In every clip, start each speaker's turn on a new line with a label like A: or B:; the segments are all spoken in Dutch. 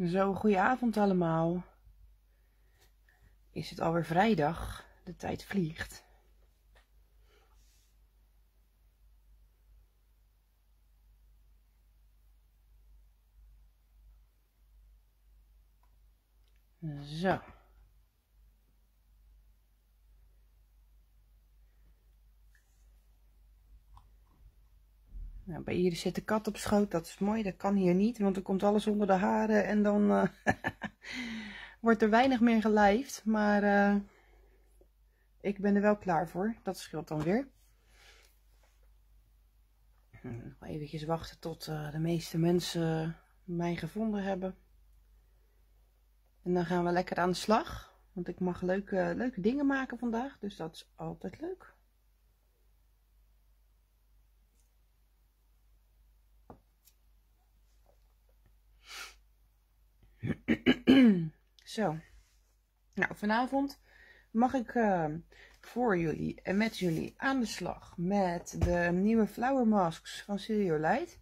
A: Zo, goedenavond allemaal. Is het alweer vrijdag? De tijd vliegt. Zo. Nou, bij Iris zit de kat op schoot. Dat is mooi, dat kan hier niet, want er komt alles onder de haren en dan wordt er weinig meer gelijfd. Maar ik ben er wel klaar voor. Dat scheelt dan weer. Nog eventjes wachten tot de meeste mensen mij gevonden hebben. En dan gaan we lekker aan de slag. Want ik mag leuke dingen maken vandaag. Dus dat is altijd leuk. Zo. Nou, vanavond mag ik voor jullie en met jullie aan de slag met de nieuwe Flower Masks van Studio Light.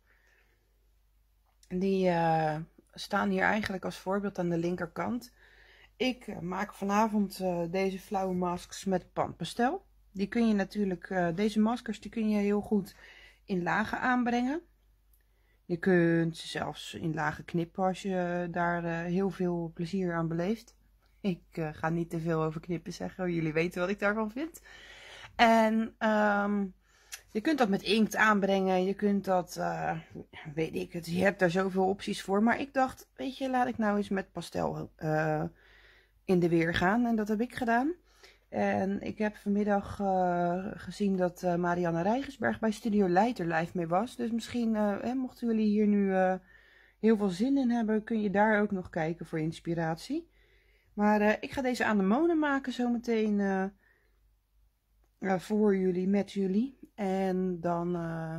A: Die staan hier eigenlijk als voorbeeld aan de linkerkant. Ik maak vanavond deze Flower Masks met Panpastel. Die kun je natuurlijk, deze maskers die kun je heel goed in lagen aanbrengen. Je kunt ze zelfs in lagen knippen als je daar heel veel plezier aan beleeft. Ik ga niet te veel over knippen zeggen, jullie weten wat ik daarvan vind. En je kunt dat met inkt aanbrengen, je kunt dat, weet ik het, je hebt daar zoveel opties voor. Maar ik dacht, weet je, laat ik nou eens met pastel in de weer gaan. En dat heb ik gedaan. En ik heb vanmiddag gezien dat Marianne Rijgersberg bij Studio Light er live mee was. Dus misschien, mochten jullie hier nu heel veel zin in hebben, kun je daar ook nog kijken voor inspiratie. Maar ik ga deze aan de monen maken zometeen voor jullie, met jullie. En dan,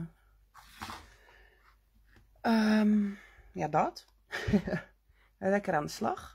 A: ja dat. Lekker aan de slag.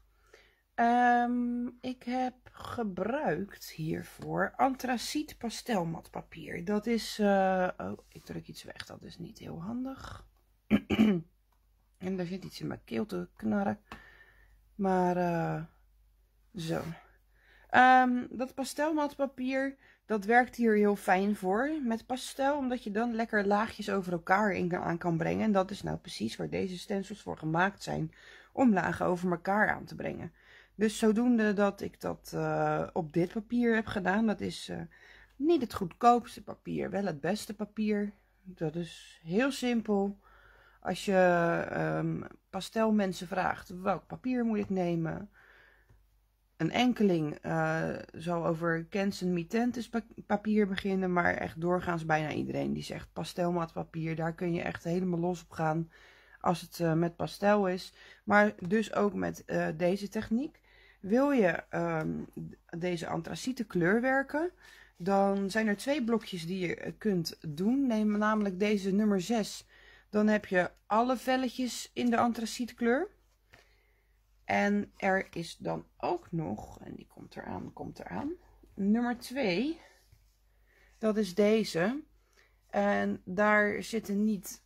A: Ik heb gebruikt hiervoor antraciet pastelmatpapier. Dat is, oh, ik druk iets weg, dat is niet heel handig. En daar zit iets in mijn keel te knarren. Maar, zo. Dat pastelmatpapier, dat werkt hier heel fijn voor met pastel, omdat je dan lekker laagjes over elkaar aan kan brengen. En dat is nou precies waar deze stencils voor gemaakt zijn, om lagen over elkaar aan te brengen. Dus zodoende dat ik dat op dit papier heb gedaan. Dat is niet het goedkoopste papier, wel het beste papier. Dat is heel simpel. Als je pastelmensen vraagt, welk papier moet ik nemen? Een enkeling zal over Canson Mitentes papier beginnen, maar echt doorgaans bijna iedereen die zegt pastelmatpapier. Daar kun je echt helemaal los op gaan als het met pastel is. Maar dus ook met deze techniek. Wil je deze antraciete kleur werken, dan zijn er 2 blokjes die je kunt doen. Neem namelijk deze nummer 6. Dan heb je alle velletjes in de antracietkleur. En er is dan ook nog, en die komt eraan, nummer 2. Dat is deze. En daar zit niet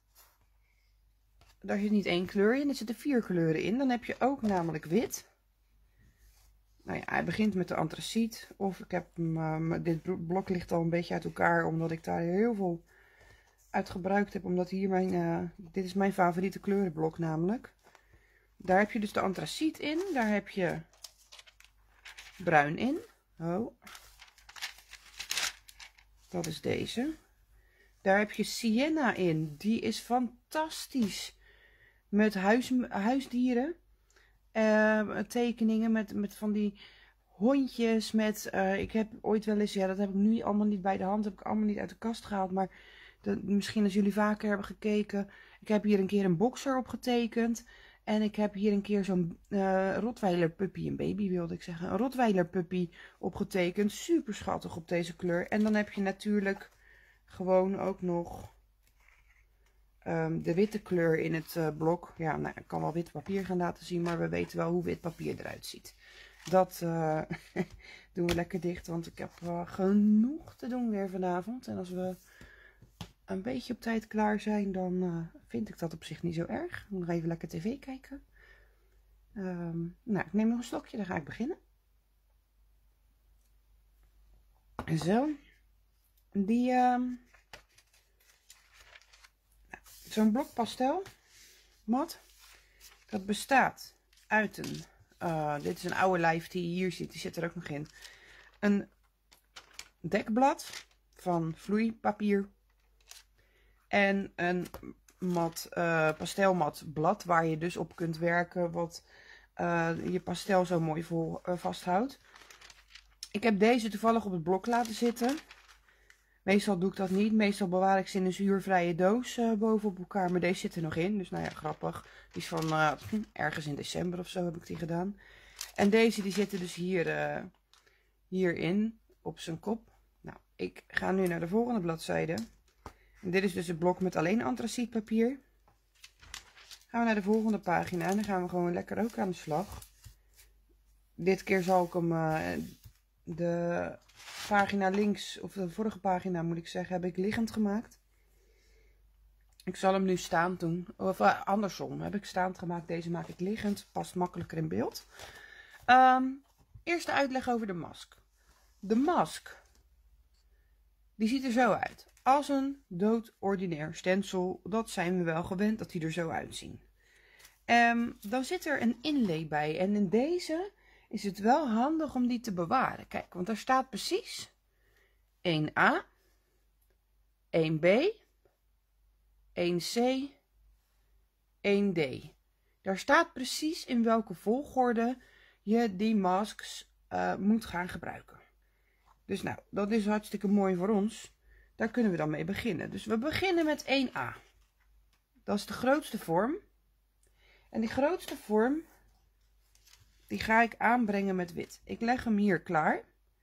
A: 1 kleur in, er zitten 4 kleuren in. Dan heb je ook namelijk wit. Nou ja, hij begint met de antraciet. Of ik heb hem, dit blok ligt al een beetje uit elkaar, omdat ik daar heel veel uit gebruikt heb. Omdat hier dit is mijn favoriete kleurenblok namelijk. Daar heb je dus de antraciet in. Daar heb je bruin in. Oh. Dat is deze. Daar heb je sienna in. Die is fantastisch. Met huisdieren. Tekeningen met van die hondjes. Ik heb ooit wel eens, ja, dat heb ik nu allemaal niet bij de hand. Heb ik allemaal niet uit de kast gehaald. Maar misschien als jullie vaker hebben gekeken. Ik heb hier een keer een boxer op getekend. En ik heb hier een keer zo'n Rottweiler puppy, een baby wilde ik zeggen, een Rottweiler puppy opgetekend. Super schattig op deze kleur. En dan heb je natuurlijk gewoon ook nog de witte kleur in het blok. Ja, nou, ik kan wel wit papier gaan laten zien, maar we weten wel hoe wit papier eruit ziet. Dat doen we lekker dicht, want ik heb genoeg te doen weer vanavond. En als we een beetje op tijd klaar zijn, dan vind ik dat op zich niet zo erg. Ik moet nog even lekker tv kijken. Nou, ik neem nog een stokje, dan ga ik beginnen. Zo. Zo'n blok pastelmat. Dat bestaat uit een... dit is een oude lijf die hier zit. Die zit er ook nog in. Een dekblad van vloeipapier. En een pastelmatblad waar je dus op kunt werken. Wat je pastel zo mooi vol vasthoudt. Ik heb deze toevallig op het blok laten zitten. Meestal doe ik dat niet. Meestal bewaar ik ze in een zuurvrije doos boven op elkaar. Maar deze zit er nog in. Dus nou ja, grappig. Die is van ergens in december of zo heb ik die gedaan. En deze die zitten dus hierin op zijn kop. Nou, ik ga nu naar de volgende bladzijde. En dit is dus het blok met alleen antracietpapier. Gaan we naar de volgende pagina. En dan gaan we gewoon lekker ook aan de slag. Dit keer zal ik hem... de pagina links, of de vorige pagina moet ik zeggen, heb ik liggend gemaakt. Ik zal hem nu staand doen. Of andersom, heb ik staand gemaakt. Deze maak ik liggend. Past makkelijker in beeld. Eerst de uitleg over de mask. De mask, die ziet er zo uit. Als een doodordinair stencil, dat zijn we wel gewend dat die er zo uitzien. Dan zit er een inlay bij. En in deze is het wel handig om die te bewaren. Kijk, want daar staat precies 1A, 1B, 1C, 1D. Daar staat precies in welke volgorde je die masks moet gaan gebruiken. Dus nou, dat is hartstikke mooi voor ons. Daar kunnen we dan mee beginnen. Dus we beginnen met 1A. Dat is de grootste vorm. En die grootste vorm, die ga ik aanbrengen met wit. Ik leg hem hier klaar.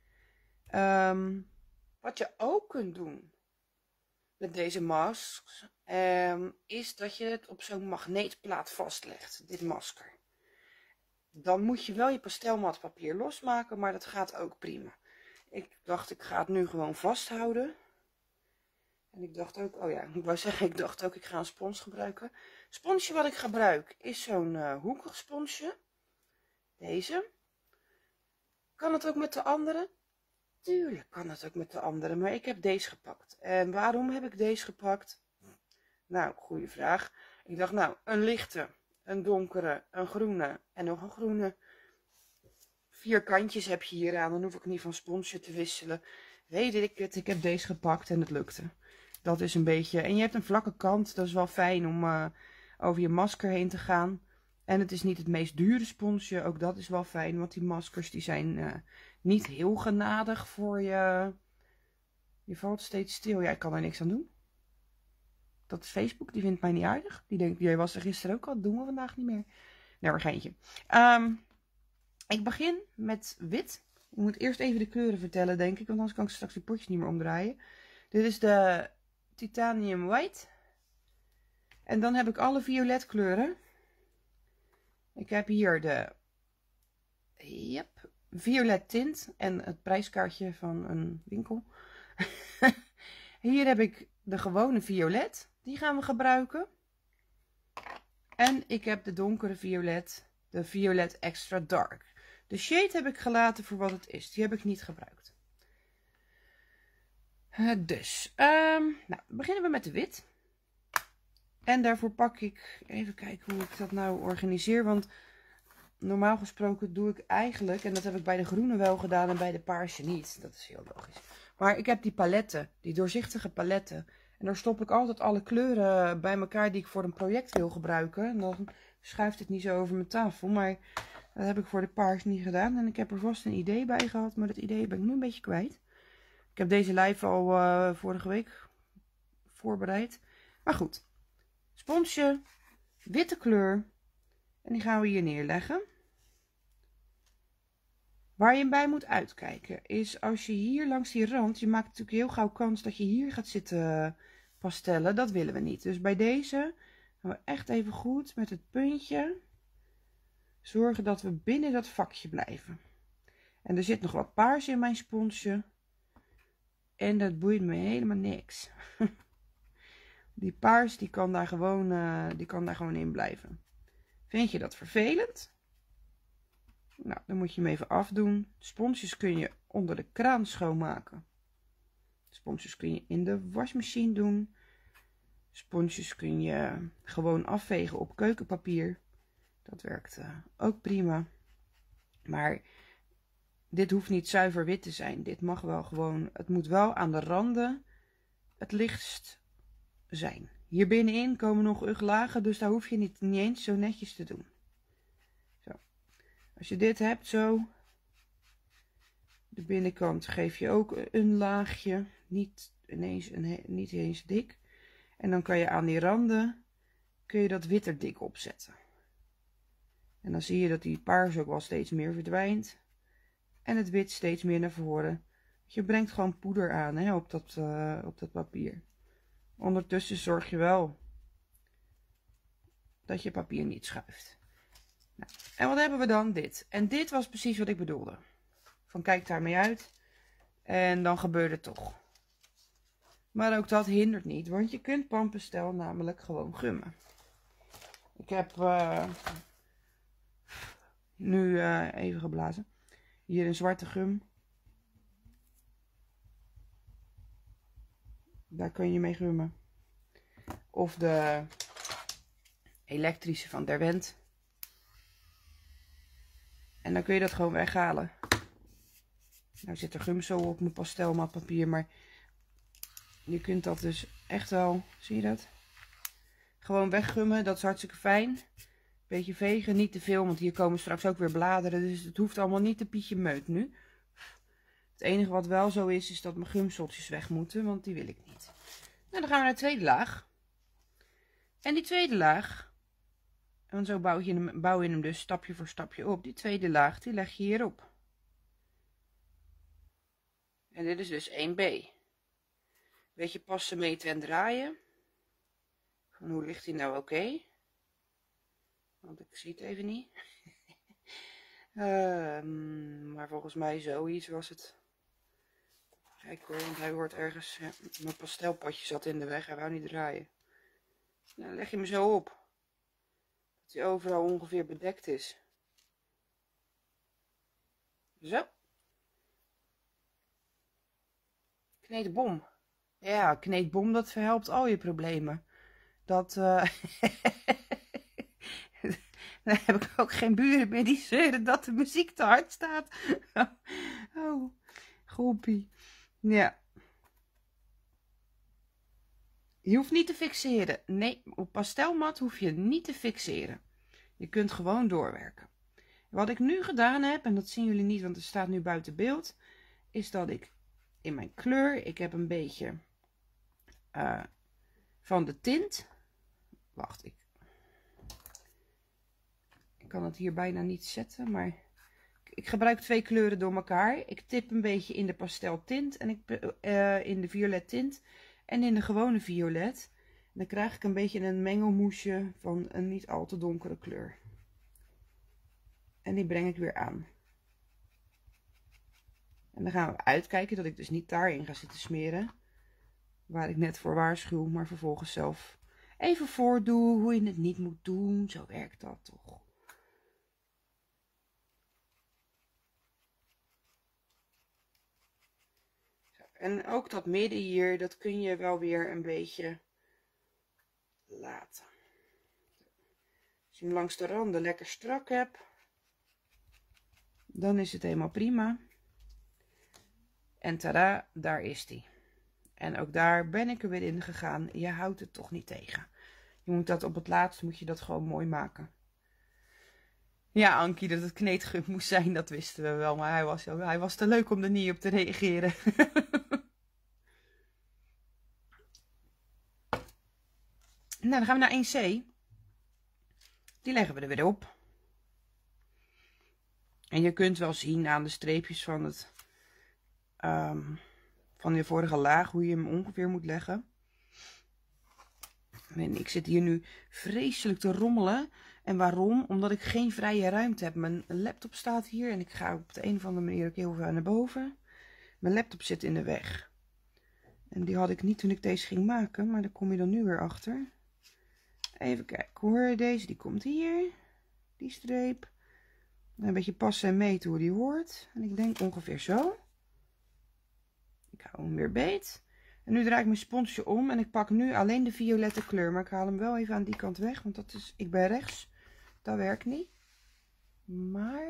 A: Wat je ook kunt doen met deze masks, is dat je het op zo'n magneetplaat vastlegt, dit masker. Dan moet je wel je pastelmatpapier losmaken, maar dat gaat ook prima. Ik dacht, ik ga het nu gewoon vasthouden. En ik dacht ook, oh ja, ik wou zeggen, ik dacht ook, ik ga een spons gebruiken. Het sponsje wat ik gebruik is zo'n hoekig sponsje. Deze. Kan het ook met de andere? Tuurlijk kan het ook met de andere, maar ik heb deze gepakt. En waarom heb ik deze gepakt? Nou, goede vraag. Ik dacht, nou, een lichte, een donkere, een groene en nog een groene. 4 kantjes heb je hier aan, dan hoef ik niet van sponsje te wisselen. Weet ik het, ik heb deze gepakt en het lukte. Dat is een beetje, en je hebt een vlakke kant, dat is wel fijn om over je masker heen te gaan. En het is niet het meest dure sponsje, ook dat is wel fijn, want die maskers die zijn niet heel genadig voor je. Je valt steeds stil, ja, ik kan er niks aan doen. Dat is Facebook, die vindt mij niet aardig. Die denkt, jij was er gisteren ook al, dat doen we vandaag niet meer. Nee, maar geintje. Ik begin met wit. Ik moet eerst even de kleuren vertellen, denk ik, want anders kan ik straks die potjes niet meer omdraaien. Dit is de Titanium White. En dan heb ik alle violet kleuren. Ik heb hier de violet tint en het prijskaartje van een winkel. Hier heb ik de gewone violet. Die gaan we gebruiken. En ik heb de donkere violet. De violet extra dark. De shade heb ik gelaten voor wat het is. Die heb ik niet gebruikt. Nou, beginnen we met de wit. En daarvoor pak ik, even kijken hoe ik dat nou organiseer. Want normaal gesproken doe ik eigenlijk, en dat heb ik bij de groene wel gedaan en bij de paarse niet. Dat is heel logisch. Maar ik heb die paletten, die doorzichtige paletten. En daar stop ik altijd alle kleuren bij elkaar die ik voor een project wil gebruiken. En dan schuift het niet zo over mijn tafel. Maar dat heb ik voor de paars niet gedaan. En ik heb er vast een idee bij gehad, maar dat idee ben ik nu een beetje kwijt. Ik heb deze live al vorige week voorbereid. Maar goed. Sponsje, witte kleur. En die gaan we hier neerleggen. Waar je bij moet uitkijken is als je hier langs die rand, je maakt natuurlijk heel gauw kans dat je hier gaat zitten pastellen. Dat willen we niet. Dus bij deze gaan we echt even goed met het puntje zorgen dat we binnen dat vakje blijven. En er zit nog wat paars in mijn sponsje. En dat boeit me helemaal niks. Die paars die kan daar gewoon in blijven. Vind je dat vervelend? Nou, dan moet je hem even afdoen. Sponsjes kun je onder de kraan schoonmaken. Sponsjes kun je in de wasmachine doen. Sponsjes kun je gewoon afvegen op keukenpapier. Dat werkt ook prima. Maar dit hoeft niet zuiver wit te zijn. Dit mag wel gewoon, het moet wel aan de randen het lichtst zijn. Hier binnenin komen nog uglagen, dus daar hoef je niet eens zo netjes te doen. Zo. Als je dit hebt zo, de binnenkant geef je ook een laagje, niet eens dik. En dan kan je aan die randen, kun je dat wit er dik opzetten. En dan zie je dat die paars ook wel steeds meer verdwijnt. En het wit steeds meer naar voren. Je brengt gewoon poeder aan, hè, op dat papier. Ondertussen zorg je wel dat je papier niet schuift. Nou, en wat hebben we dan? Dit. En dit was precies wat ik bedoelde. Van kijk daarmee uit. En dan gebeurt het toch. Maar ook dat hindert niet. Want je kunt panpastel namelijk gewoon gummen. Ik heb nu even geblazen. Hier een zwarte gum. Daar kun je mee gummen. Of de elektrische van Derwent. En dan kun je dat gewoon weghalen. Nou zit er gum zo op mijn pastelmatpapier, maar je kunt dat dus echt wel, zie je dat? Gewoon weggummen, dat is hartstikke fijn. Beetje vegen, niet te veel, want hier komen straks ook weer bladeren, dus het hoeft allemaal niet te pietje meut nu. Het enige wat wel zo is dat mijn gumseltjes weg moeten, want die wil ik niet. Nou, dan gaan we naar de tweede laag. En die tweede laag, en zo bouw je hem dus stapje voor stapje op. Die tweede laag, die leg je hierop. En dit is dus 1B. Beetje passen, meten en draaien. Van hoe ligt hij nou oké? Want ik zie het even niet. Maar volgens mij zoiets was het. Kijk hoor, want hij wordt ergens... Ja, mijn pastelpotje zat in de weg, hij wou niet draaien. Nou, dan leg je hem zo op. Dat hij overal ongeveer bedekt is. Zo. Kneedbom. Ja, kneedbom, dat verhelpt al je problemen. Dat... Dan heb ik ook geen buren meer die zeuren dat de muziek te hard staat. Oh, groepie. Ja. Je hoeft niet te fixeren. Nee, op pastelmat hoef je niet te fixeren. Je kunt gewoon doorwerken. Wat ik nu gedaan heb, en dat zien jullie niet, want het staat nu buiten beeld, is dat ik in mijn kleur, ik heb een beetje van de tint. Wacht, ik kan het hier bijna niet zetten, maar ik gebruik 2 kleuren door elkaar. Ik tip een beetje in de pastel tint en in de violet tint en in de gewone violet. En dan krijg ik een beetje een mengelmoesje van een niet al te donkere kleur. En die breng ik weer aan. En dan gaan we uitkijken dat ik dus niet daarin ga zitten smeren, waar ik net voor waarschuw, maar vervolgens zelf even voordoe hoe je het niet moet doen. Zo werkt dat toch. En ook dat midden hier, dat kun je wel weer een beetje laten. Als je hem langs de randen lekker strak hebt, dan is het helemaal prima. En tada, daar is die. En ook daar ben ik er weer in gegaan. Je houdt het toch niet tegen. Je moet dat op het laatst, moet je dat gewoon mooi maken. Ja, Ankie, dat het kneedgum moest zijn, dat wisten we wel. Maar hij was te leuk om er niet op te reageren. Nou, dan gaan we naar 1C. Die leggen we er weer op. En je kunt wel zien aan de streepjes van het van de vorige laag hoe je hem ongeveer moet leggen. En ik zit hier nu vreselijk te rommelen. En waarom? Omdat ik geen vrije ruimte heb. Mijn laptop staat hier en ik ga op de een of andere manier ook heel ver naar boven. Mijn laptop zit in de weg. En die had ik niet toen ik deze ging maken, maar daar kom je dan nu weer achter. Even kijken hoor, deze die komt hier. Die streep. Een beetje passen en meten hoe die hoort. En ik denk ongeveer zo. Ik hou hem weer beet. En nu draai ik mijn sponsje om en ik pak nu alleen de violette kleur. Maar ik haal hem wel even aan die kant weg, want dat is, ik ben rechts. Dat werkt niet. Maar...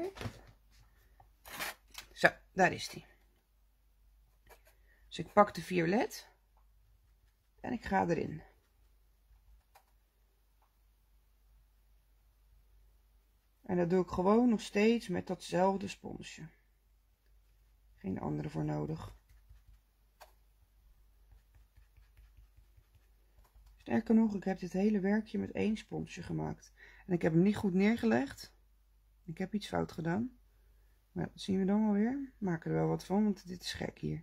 A: Zo, daar is die. Dus ik pak de violet. En ik ga erin. En dat doe ik gewoon nog steeds met datzelfde sponsje. Geen andere voor nodig. Sterker nog, ik heb dit hele werkje met 1 sponsje gemaakt. En ik heb hem niet goed neergelegd. Ik heb iets fout gedaan. Maar dat zien we dan wel weer. Maken er wel wat van, want dit is gek hier.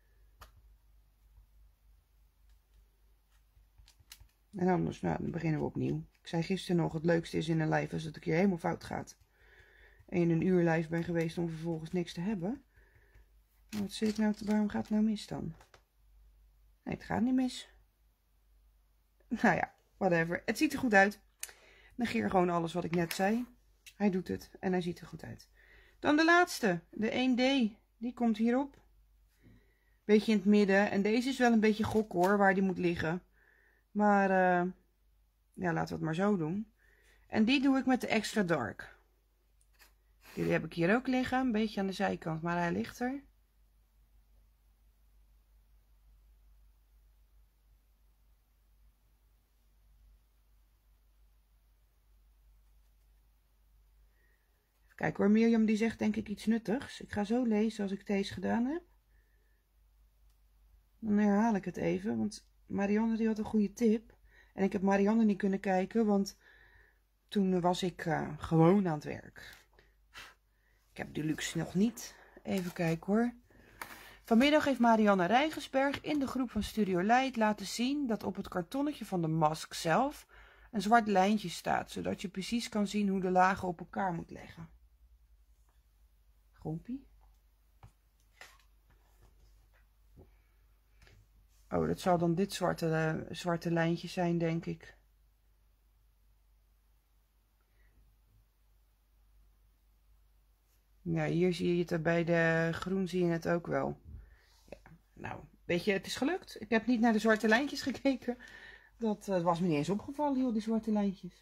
A: En anders, nou, dan beginnen we opnieuw. Ik zei gisteren nog, het leukste is in een live als het een keer helemaal fout gaat. En je een uur live bent geweest om vervolgens niks te hebben. Wat zit ik nou, waarom gaat het nou mis dan? Nee, het gaat niet mis. Nou ja, whatever. Het ziet er goed uit. Negeer gewoon alles wat ik net zei. Hij doet het en hij ziet er goed uit. Dan de laatste, de 1D. Die komt hierop. Beetje in het midden. En deze is wel een beetje gok hoor, waar die moet liggen. Maar ja, laten we het maar zo doen. En die doe ik met de extra dark. Die heb ik hier ook liggen, een beetje aan de zijkant, maar hij ligt er. Kijk hoor, Mirjam die zegt denk ik iets nuttigs. Ik ga zo lezen als ik deze gedaan heb. Dan herhaal ik het even, want Marianne die had een goede tip. En ik heb Marianne niet kunnen kijken, want toen was ik gewoon aan het werk. Ik heb de luxe nog niet. Even kijken hoor. Vanmiddag heeft Marianne Rijgensberg in de groep van Studio Light laten zien dat op het kartonnetje van de mask zelf een zwart lijntje staat, zodat je precies kan zien hoe de lagen op elkaar moet leggen. Grompie. Oh, dat zal dan dit zwarte lijntje zijn, denk ik. Ja, hier zie je het, bij de groen zie je het ook wel. Ja, nou, weet je, het is gelukt. Ik heb niet naar de zwarte lijntjes gekeken. Dat was me niet eens opgevallen, joh, die zwarte lijntjes.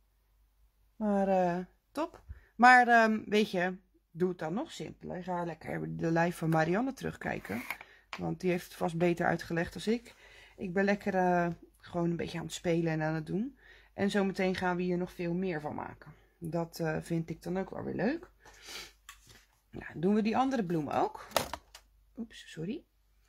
A: Maar top. Maar weet je, doe het dan nog simpeler. Ga lekker de live van Marianne terugkijken. Want die heeft het vast beter uitgelegd als ik. Ik ben lekker gewoon een beetje aan het spelen en aan het doen. En zometeen gaan we hier nog veel meer van maken. Dat vind ik dan ook wel weer leuk. Nou, doen we die andere bloem ook. Oeps, sorry.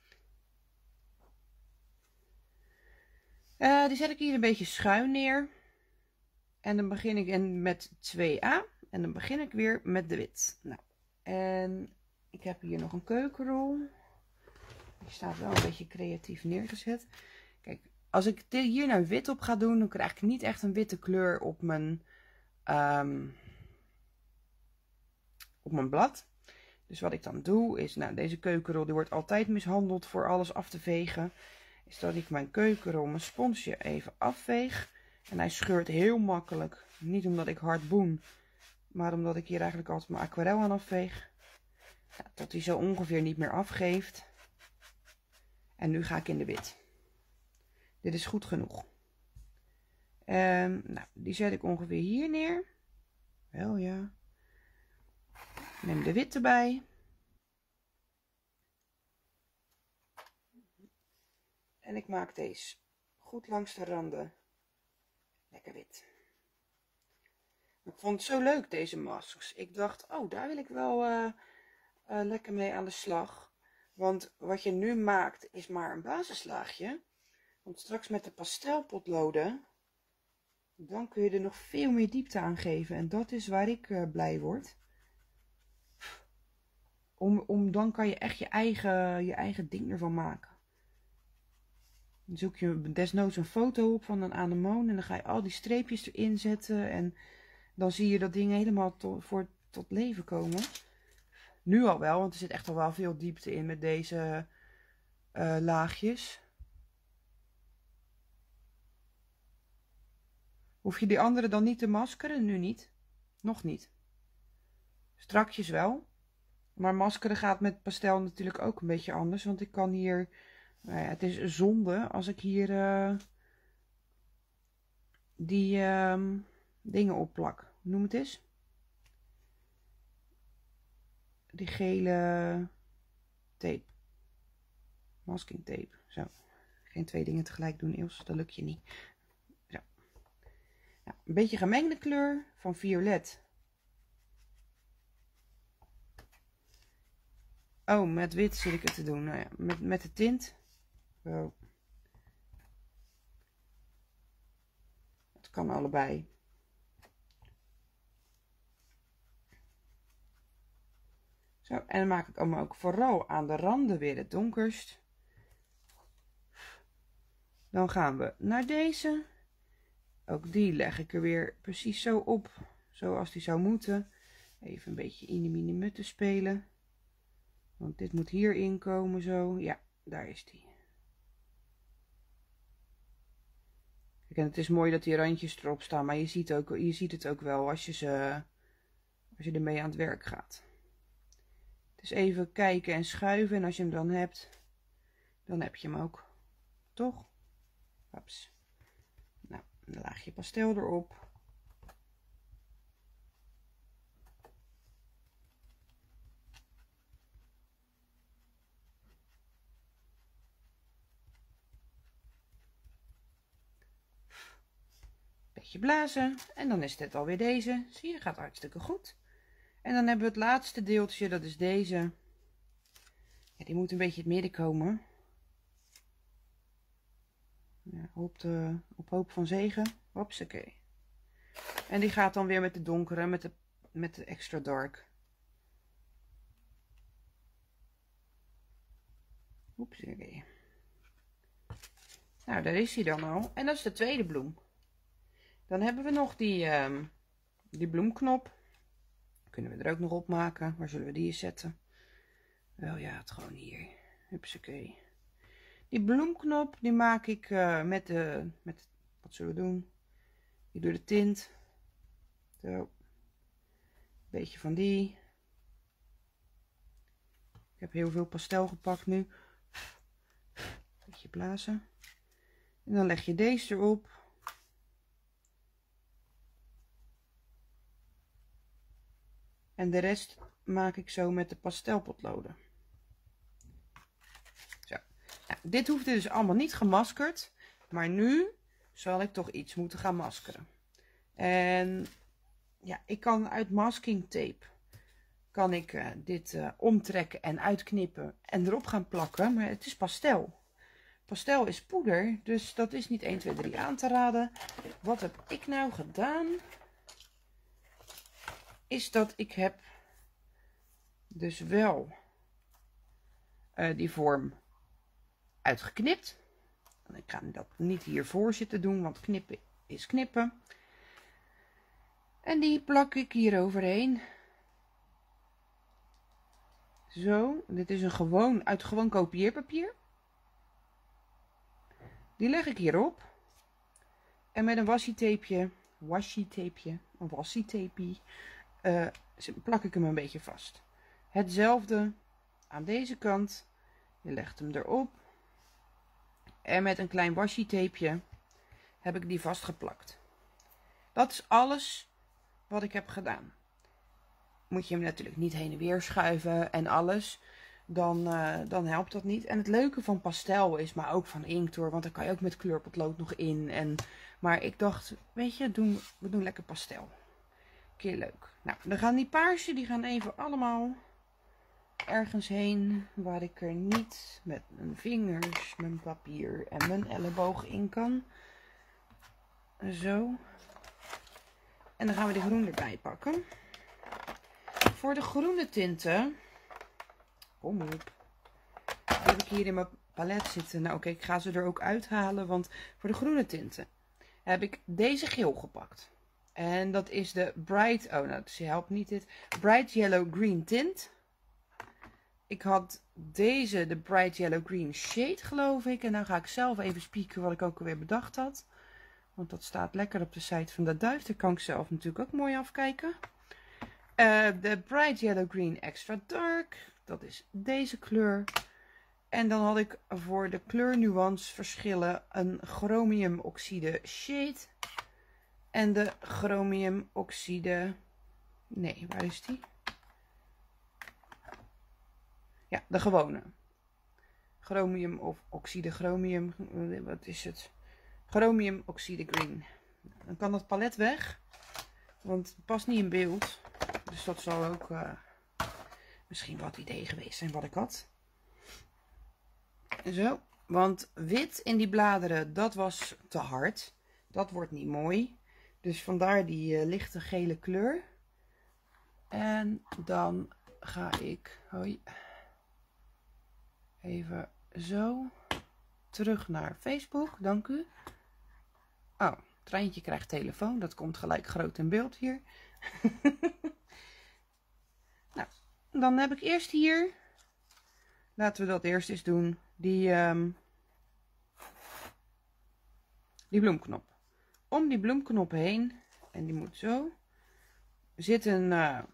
A: Die zet ik hier een beetje schuin neer. En dan begin ik met 2A. En dan begin ik weer met de wit. Nou, en ik heb hier nog een keukenrol. Die staat wel een beetje creatief neergezet. Kijk, als ik hier nou wit op ga doen, dan krijg ik niet echt een witte kleur op mijn blad. Dus wat ik dan doe is, nou, deze keukenrol die wordt altijd mishandeld voor alles af te vegen. Is dat ik mijn keukenrol, mijn sponsje even afveeg. En hij scheurt heel makkelijk. Niet omdat ik hard boen, maar omdat ik hier eigenlijk altijd mijn aquarel aan afveeg. Ja, tot hij zo ongeveer niet meer afgeeft. En nu ga ik in de wit. Dit is goed genoeg. Nou, die zet ik ongeveer hier neer. Wel ja. Neem de wit erbij. En ik maak deze goed langs de randen lekker wit. Ik vond het zo leuk, deze masks. Ik dacht, oh, daar wil ik wel lekker mee aan de slag. Want wat je nu maakt is maar een basislaagje. Want straks met de pastelpotloden, dan kun je er nog veel meer diepte aan geven. En dat is waar ik blij word. Dan kan je echt je eigen ding ervan maken. Dan zoek je desnoods een foto op van een anemoon. En dan ga je al die streepjes erin zetten. En dan zie je dat ding helemaal tot leven komen. Nu al wel, want er zit echt al wel veel diepte in met deze laagjes. Hoef je die andere dan niet te maskeren? Nu niet. Nog niet. Strakjes wel. Maar maskeren gaat met pastel natuurlijk ook een beetje anders. Want ik kan hier... Nou ja, het is zonde als ik hier die dingen opplak. Noem het eens. Die gele tape. Masking tape. Zo. Geen twee dingen tegelijk doen, Ilse. Dat lukt je niet. Zo. Nou, een beetje gemengde kleur van violet. Oh, met wit zit ik het te doen. Nou ja, met de tint. Zo. Het kan allebei. Zo, en dan maak ik allemaal ook vooral aan de randen weer het donkerst. Dan gaan we naar deze. Ook die leg ik er weer precies zo op, zoals die zou moeten. Even een beetje in de mini-mutte spelen. Want dit moet hierin komen zo. Ja, daar is die. Kijk, en het is mooi dat die randjes erop staan, maar je ziet het ook wel als je ermee aan het werk gaat. Dus even kijken en schuiven en als je hem dan hebt, dan heb je hem ook. Toch? Hups. Nou, een laagje pastel erop. Beetje blazen en dan is dit alweer deze. Zie je, gaat hartstikke goed. En dan hebben we het laatste deeltje, dat is deze. Ja, die moet een beetje in het midden komen. Ja, op hoop van zegen. Hopsakee. En die gaat dan weer met de donkere, met de extra dark. Hopsakee. Nou, daar is hij dan al. En dat is de tweede bloem. Dan hebben we nog die bloemknop. Kunnen we er ook nog op maken. Waar zullen we die eens zetten? Wel ja, het gewoon hier. Hupsakee. Die bloemknop die maak ik wat zullen we doen? Ik doe de tint. Zo. Een beetje van die. Ik heb heel veel pastel gepakt nu. Beetje blazen. En dan leg je deze erop. En de rest maak ik zo met de pastelpotloden. Zo. Nou, dit hoeft dus allemaal niet gemaskerd. Maar nu zal ik toch iets moeten gaan maskeren. En ja, ik kan uit masking tape kan ik dit omtrekken en uitknippen en erop gaan plakken. Maar het is pastel. Pastel is poeder, dus dat is niet 1, 2, 3 aan te raden. Wat heb ik nou gedaan? Is dat ik heb dus wel die vorm uitgeknipt. Ik ga dat niet hiervoor zitten doen, want knippen is knippen. En die plak ik hier overheen. Zo, dit is uit gewoon kopieerpapier. Die leg ik hierop. En met een washi-tapeje, plak ik hem een beetje vast. Hetzelfde aan deze kant. Je legt hem erop. En met een klein washi-tapeje heb ik die vastgeplakt. Dat is alles wat ik heb gedaan. Moet je hem natuurlijk niet heen en weer schuiven en alles. Dan helpt dat niet. En het leuke van pastel is, maar ook van inkt hoor. Want daar kan je ook met kleurpotlood nog in. Maar ik dacht, weet je, we doen lekker pastel. Keer leuk. Nou, dan gaan die paarse, die gaan even allemaal ergens heen. Waar ik er niet met mijn vingers, mijn papier en mijn elleboog in kan. Zo. En dan gaan we de groen erbij pakken. Voor de groene tinten. Kom op. Die heb ik hier in mijn palet zitten. Nou oké, ik ga ze er ook uithalen. Want voor de groene tinten heb ik deze geel gepakt. En dat is de Bright... Oh, nou, dus je helpt niet dit. Bright Yellow Green tint. Ik had deze, de Bright Yellow Green shade, geloof ik. En dan ga ik zelf even spieken wat ik ook alweer bedacht had. Want dat staat lekker op de site van de Duif. Daar kan ik zelf natuurlijk ook mooi afkijken. De Bright Yellow Green Extra Dark. Dat is deze kleur. En dan had ik voor de kleurnuance verschillen een chromiumoxide shade. En de chromiumoxide... Nee, waar is die? Ja, de gewone. Chromium of oxide chromium. Wat is het? Chromiumoxide green. Dan kan dat palet weg. Want het past niet in beeld. Dus dat zal ook misschien wat idee geweest zijn wat ik had. Zo. Want wit in die bladeren, dat was te hard. Dat wordt niet mooi. Dus vandaar die lichte gele kleur. En dan ga ik even zo terug naar Facebook. Dank u. Oh, Treintje krijgt telefoon. Dat komt gelijk groot in beeld hier. Nou, dan heb ik eerst hier. Laten we dat eerst eens doen. Die bloemknop. Om die bloemknop heen. En die moet zo. Zit een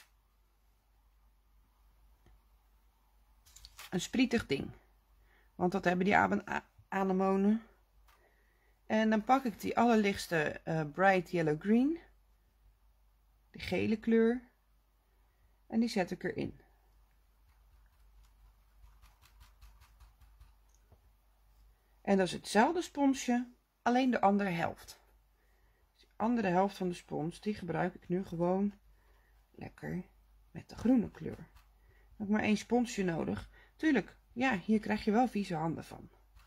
A: sprietig ding. Want dat hebben die anemonen. En dan pak ik die allerlichtste Bright Yellow Green. Die gele kleur. En die zet ik erin. En dat is hetzelfde sponsje, alleen de andere helft. Dus de andere helft van de spons, die gebruik ik nu gewoon lekker met de groene kleur. Dan heb ik maar één sponsje nodig. Tuurlijk, ja, hier krijg je wel vieze handen van.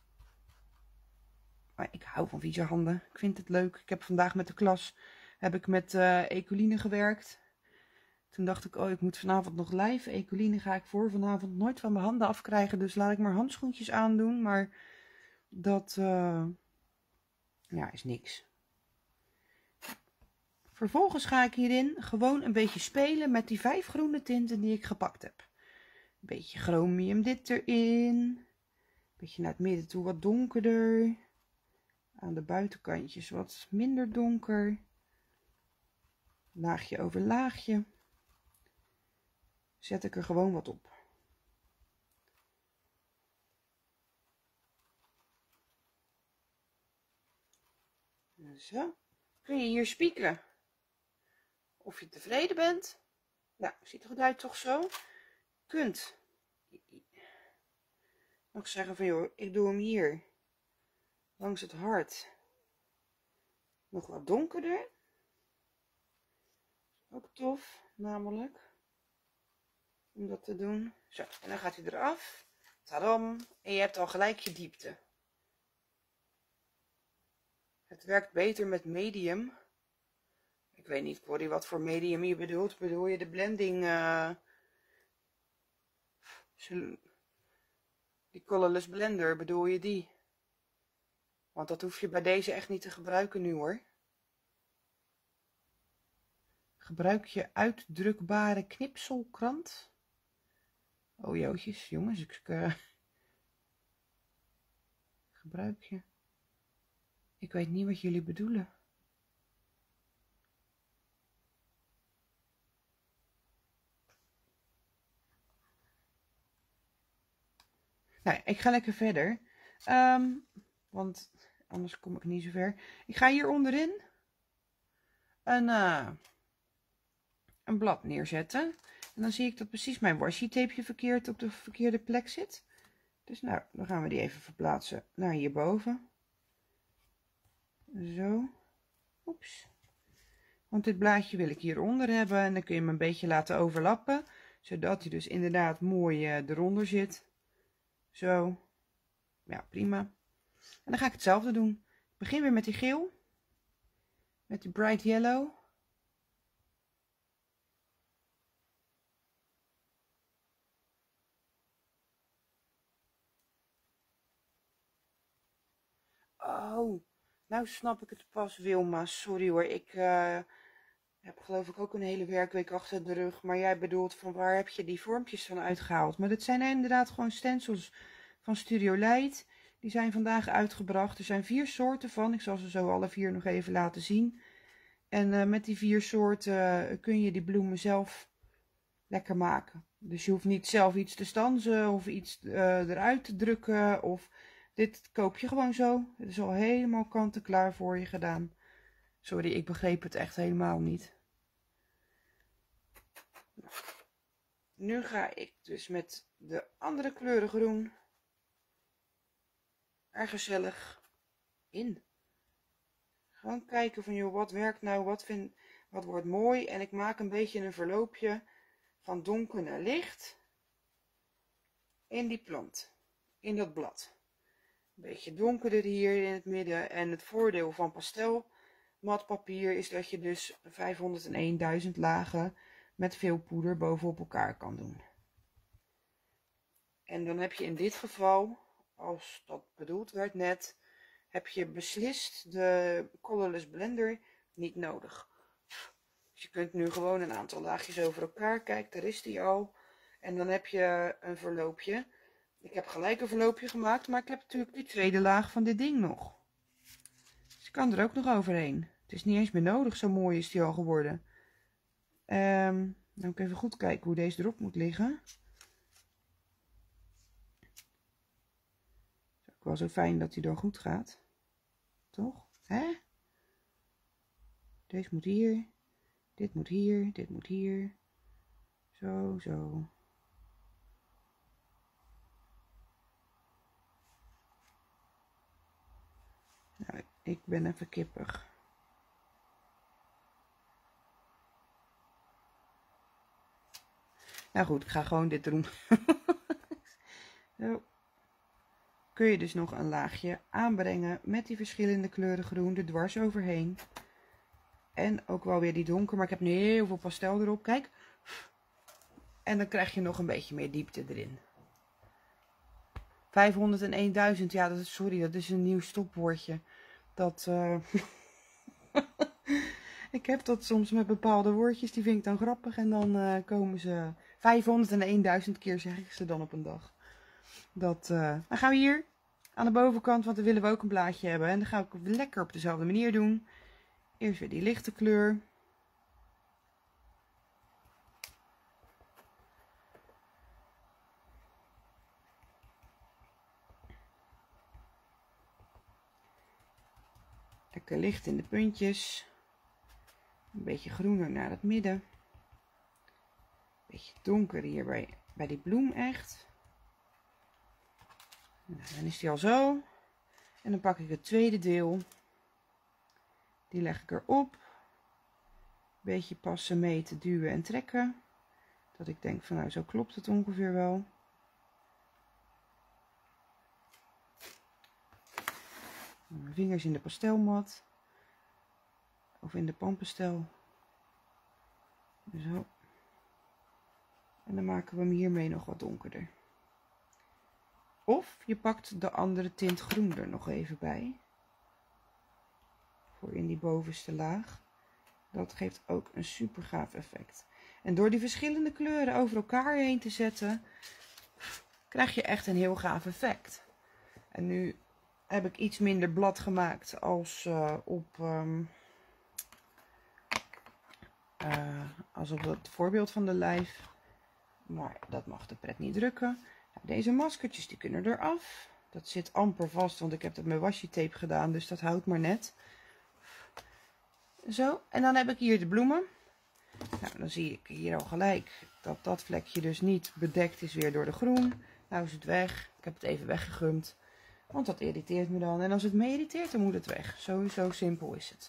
A: Maar ik hou van vieze handen. Ik vind het leuk. Ik heb vandaag met de klas met Ecoline gewerkt. Toen dacht ik, oh, ik moet vanavond nog live. Ecoline ga ik voor vanavond nooit van mijn handen afkrijgen. Dus laat ik maar handschoentjes aandoen. Maar dat ja, is niks. Vervolgens ga ik hierin gewoon een beetje spelen met die 5 groene tinten die ik gepakt heb. Een beetje chromium dit erin. Een beetje naar het midden toe wat donkerder. Aan de buitenkantjes wat minder donker. Laagje over laagje. Zet ik er gewoon wat op. Zo. Kun je hier spieken of je tevreden bent. Nou, ziet er goed uit toch zo. Je kunt nog zeggen van joh, ik doe hem hier langs het hart nog wat donkerder. Ook tof, namelijk, om dat te doen. Zo, en dan gaat hij eraf. Tadam. En je hebt al gelijk je diepte. Het werkt beter met medium. Ik weet niet, Corrie, wat voor medium je bedoelt. Bedoel je de blending? Die colorless blender, bedoel je die? Want dat hoef je bij deze echt niet te gebruiken nu hoor. Gebruik je uitdrukbare knipselkrant? Oh jootjes, jongens, ik gebruik je. Ik weet niet wat jullie bedoelen. Nou, ik ga lekker verder. Want anders kom ik niet zo ver. Ik ga hier onderin een blad neerzetten. En dan zie ik dat precies mijn washi tapeje verkeerd op de verkeerde plek zit. Dus nou, dan gaan we die even verplaatsen naar hierboven. Zo. Oeps. Want dit blaadje wil ik hieronder hebben. En dan kun je hem een beetje laten overlappen. Zodat hij dus inderdaad mooi eronder zit. Zo. Ja, prima. En dan ga ik hetzelfde doen. Ik begin weer met die geel. Met die bright yellow. Oh, nou snap ik het pas, Wilma. Sorry hoor, ik heb geloof ik ook een hele werkweek achter de rug. Maar jij bedoelt van waar heb je die vormpjes van uitgehaald? Maar dit zijn inderdaad gewoon stencils van Studio Light. Die zijn vandaag uitgebracht. Er zijn 4 soorten van. Ik zal ze zo alle 4 nog even laten zien. En met die 4 soorten kun je die bloemen zelf lekker maken. Dus je hoeft niet zelf iets te stanzen of iets eruit te drukken. Of dit koop je gewoon zo. Het is al helemaal kant-en-klaar voor je gedaan. Sorry, ik begreep het echt helemaal niet. Nu ga ik dus met de andere kleuren groen er gezellig in. Gewoon kijken van, joh, wat werkt nou, wat wordt mooi. En ik maak een beetje een verloopje van donker naar licht in die plant, in dat blad. Een beetje donkerder hier in het midden. En het voordeel van pastelmatpapier is dat je dus 501.000 lagen met veel poeder bovenop elkaar kan doen. En dan heb je in dit geval, als dat bedoeld werd net, heb je beslist de Colorless Blender niet nodig. Dus je kunt nu gewoon een aantal laagjes over elkaar, kijk, daar is die al. En dan heb je een verloopje. Ik heb gelijk een verloopje gemaakt, maar ik heb natuurlijk die tweede laag van dit ding nog. Dus ik kan er ook nog overheen. Het is niet eens meer nodig, zo mooi is die al geworden. Dan moet ik even goed kijken hoe deze erop moet liggen. Het is ook wel zo fijn dat hij dan goed gaat. Toch? Hè? Deze moet hier. Dit moet hier. Dit moet hier. Zo, zo. Nou, ik ben even kippig. Nou goed, ik ga gewoon dit doen. Zo. Kun je dus nog een laagje aanbrengen met die verschillende kleuren groen er dwars overheen. En ook wel weer die donker, maar ik heb nu heel veel pastel erop, kijk. En dan krijg je nog een beetje meer diepte erin. 501.000, ja, dat is, sorry, dat is een nieuw stopwoordje. Dat, ik heb dat soms met bepaalde woordjes, die vind ik dan grappig. En dan komen ze 501.000 keer, zeg ik ze dan op een dag. Dan gaan we hier aan de bovenkant, want dan willen we ook een blaadje hebben. En dan ga ik lekker op dezelfde manier doen. Eerst weer die lichte kleur. Lekker licht in de puntjes. Een beetje groener naar het midden. Een beetje donker hier bij die bloem echt. Nou, dan is die al zo. En dan pak ik het tweede deel. Die leg ik erop. Een beetje passen mee te duwen en trekken. Dat ik denk van, nou, zo klopt het ongeveer wel. Mijn vingers in de pastelmat. Of in de panpastel. Zo. En dan maken we hem hiermee nog wat donkerder. Of je pakt de andere tint groen er nog even bij. Voor in die bovenste laag. Dat geeft ook een super gaaf effect. En door die verschillende kleuren over elkaar heen te zetten, krijg je echt een heel gaaf effect. En nu heb ik iets minder blad gemaakt als als op het voorbeeld van de lijf. Maar dat mag de pret niet drukken. Nou, deze maskertjes die kunnen eraf. Dat zit amper vast, want ik heb het met washi tape gedaan, dus dat houdt maar net. Zo, en dan heb ik hier de bloemen. Nou, dan zie ik hier al gelijk dat dat vlekje dus niet bedekt is weer door de groen. Nou is het weg. Ik heb het even weggegumd, want dat irriteert me dan. En als het me irriteert, dan moet het weg. Zo simpel is het.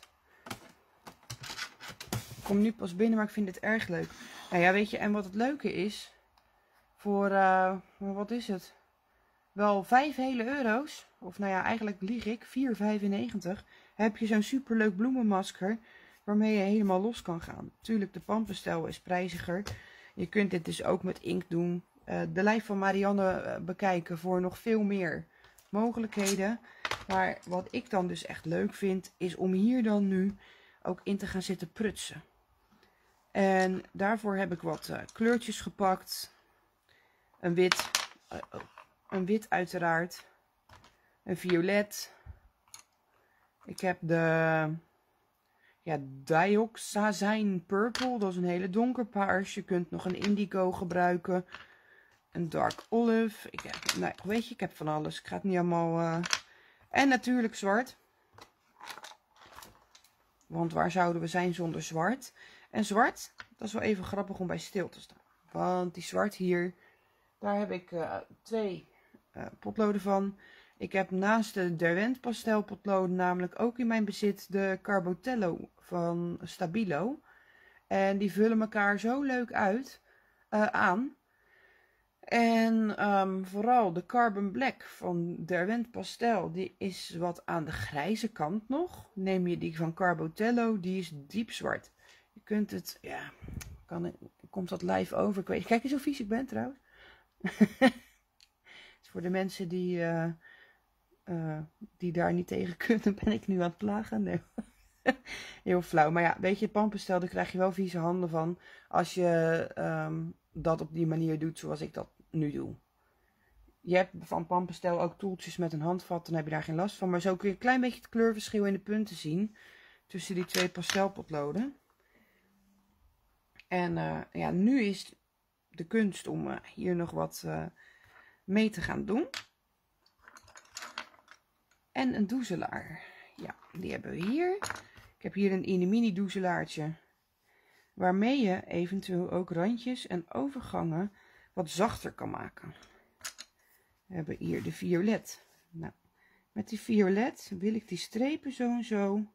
A: Ik kom nu pas binnen, maar ik vind het erg leuk. Nou ja, weet je, en wat het leuke is, voor, wat is het? Wel 5 hele euro's, of nou ja, eigenlijk lieg ik, 4,95, heb je zo'n superleuk bloemenmasker, waarmee je helemaal los kan gaan. Tuurlijk, de panpastel is prijziger. Je kunt dit dus ook met inkt doen. De lijf van Marianne bekijken voor nog veel meer mogelijkheden. Maar wat ik dan dus echt leuk vind, is om hier dan nu ook in te gaan zitten prutsen. En daarvoor heb ik wat kleurtjes gepakt. Een wit uiteraard. Een violet. Ik heb ja, Dioxazine Purple. Dat is een hele donkerpaars. Je kunt nog een indigo gebruiken. Een dark olive. Nou, weet je, ik heb van alles. Ik ga het niet allemaal... En natuurlijk zwart. Want waar zouden we zijn zonder zwart? En zwart, dat is wel even grappig om bij stil te staan. Want die zwart hier, daar heb ik 2 potloden van. Ik heb naast de Derwent pastelpotloden namelijk ook in mijn bezit de Carbotello van Stabilo. En die vullen elkaar zo leuk aan. En vooral de Carbon Black van Derwent Pastel, die is wat aan de grijze kant nog. Neem je die van Carbotello, die is diepzwart. Je kunt het, ja, komt dat live over? Ik weet, kijk eens hoe vies ik ben trouwens. Voor de mensen die daar niet tegen kunnen, ben ik nu aan het plagen. Nee. Heel flauw. Maar ja, weet je, panpastel, daar krijg je wel vieze handen van. Als je dat op die manier doet zoals ik dat nu doe. Je hebt van panpastel ook toeltjes met een handvat, dan heb je daar geen last van. Maar zo kun je een klein beetje het kleurverschil in de punten zien. Tussen die 2 pastelpotloden. En ja, nu is de kunst om hier nog wat mee te gaan doen. En een doezelaar. Ja, die hebben we hier. Ik heb hier een mini doezelaartje. Waarmee je eventueel ook randjes en overgangen wat zachter kan maken. We hebben hier de violet. Nou, met die violet wil ik die strepen zo en zo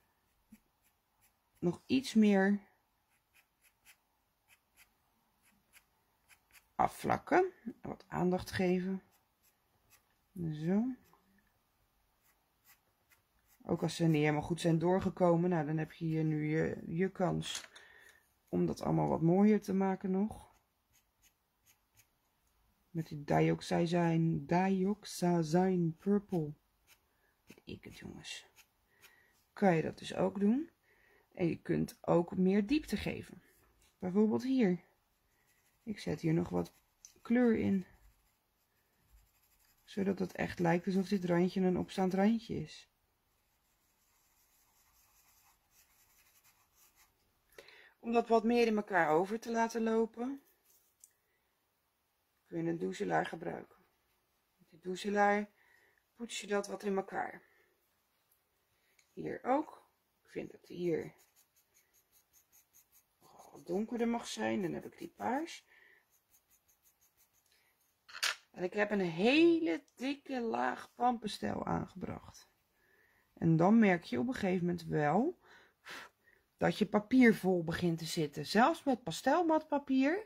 A: nog iets meer afvlakken. Wat aandacht geven. Zo. Ook als ze niet helemaal goed zijn doorgekomen, nou, dan heb je hier nu je kans om dat allemaal wat mooier te maken nog. Met die Dioxazine Purple. Weet ik het, jongens. Kan je dat dus ook doen. En je kunt ook meer diepte geven. Bijvoorbeeld hier. Ik zet hier nog wat kleur in. Zodat het echt lijkt alsof dit randje een opstaand randje is. Om dat wat meer in elkaar over te laten lopen, kun je een doezelaar gebruiken. Met die doezelaar poets je dat wat in elkaar. Hier ook. Ik vind dat hier wat donkerder mag zijn. Dan heb ik die paars. En ik heb een hele dikke laag panpastel aangebracht. En dan merk je op een gegeven moment wel dat je papier vol begint te zitten. Zelfs met pastelmatpapier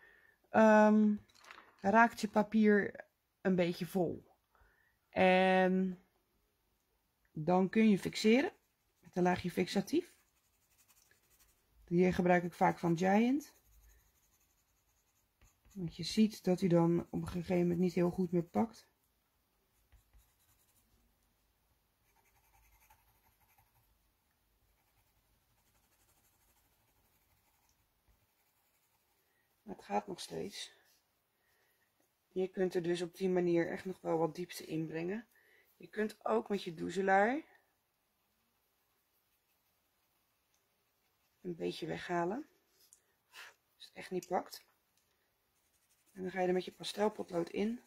A: raakt je papier een beetje vol. En dan kun je fixeren met een laagje fixatief. Hier gebruik ik vaak van Giant. Want je ziet dat hij dan op een gegeven moment niet heel goed meer pakt. Maar het gaat nog steeds. Je kunt er dus op die manier echt nog wel wat diepte in brengen. Je kunt ook met je doezelaar een beetje weghalen. Als het echt niet pakt. En dan ga je er met je pastelpotlood in.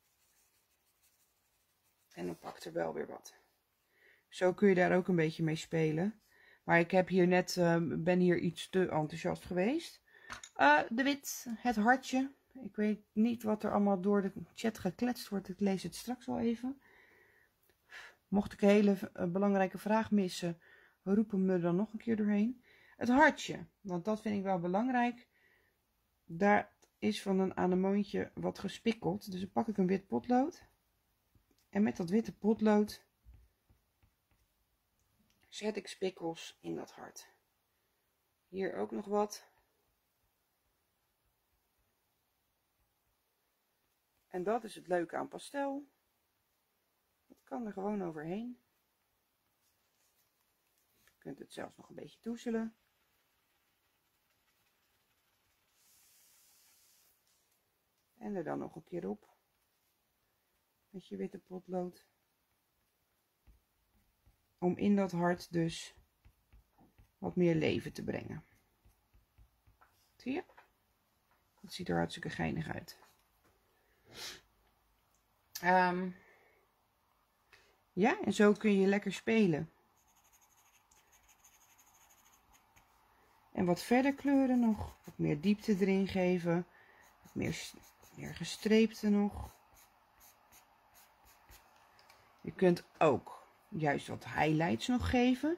A: En dan pakt er wel weer wat. Zo kun je daar ook een beetje mee spelen. Maar ik heb hier net, ben hier iets te enthousiast geweest. De wit, het hartje. Ik weet niet wat er allemaal door de chat gekletst wordt. Ik lees het straks wel even. Mocht ik een hele belangrijke vraag missen, roep hem er dan nog een keer doorheen. Het hartje, want dat vind ik wel belangrijk. Daar is van een anemoontje wat gespikkeld. Dus dan pak ik een wit potlood. En met dat witte potlood zet ik spikkels in dat hart. Hier ook nog wat. En dat is het leuke aan pastel. Het kan er gewoon overheen. Je kunt het zelfs nog een beetje doezelen. En er dan nog een keer op. Met je witte potlood. Om in dat hart dus wat meer leven te brengen. Zie je? Dat ziet er hartstikke geinig uit. Ja, en zo kun je lekker spelen. En wat verder kleuren nog. Wat meer diepte erin geven. Wat meer gestreepte nog. Je kunt ook juist wat highlights nog geven.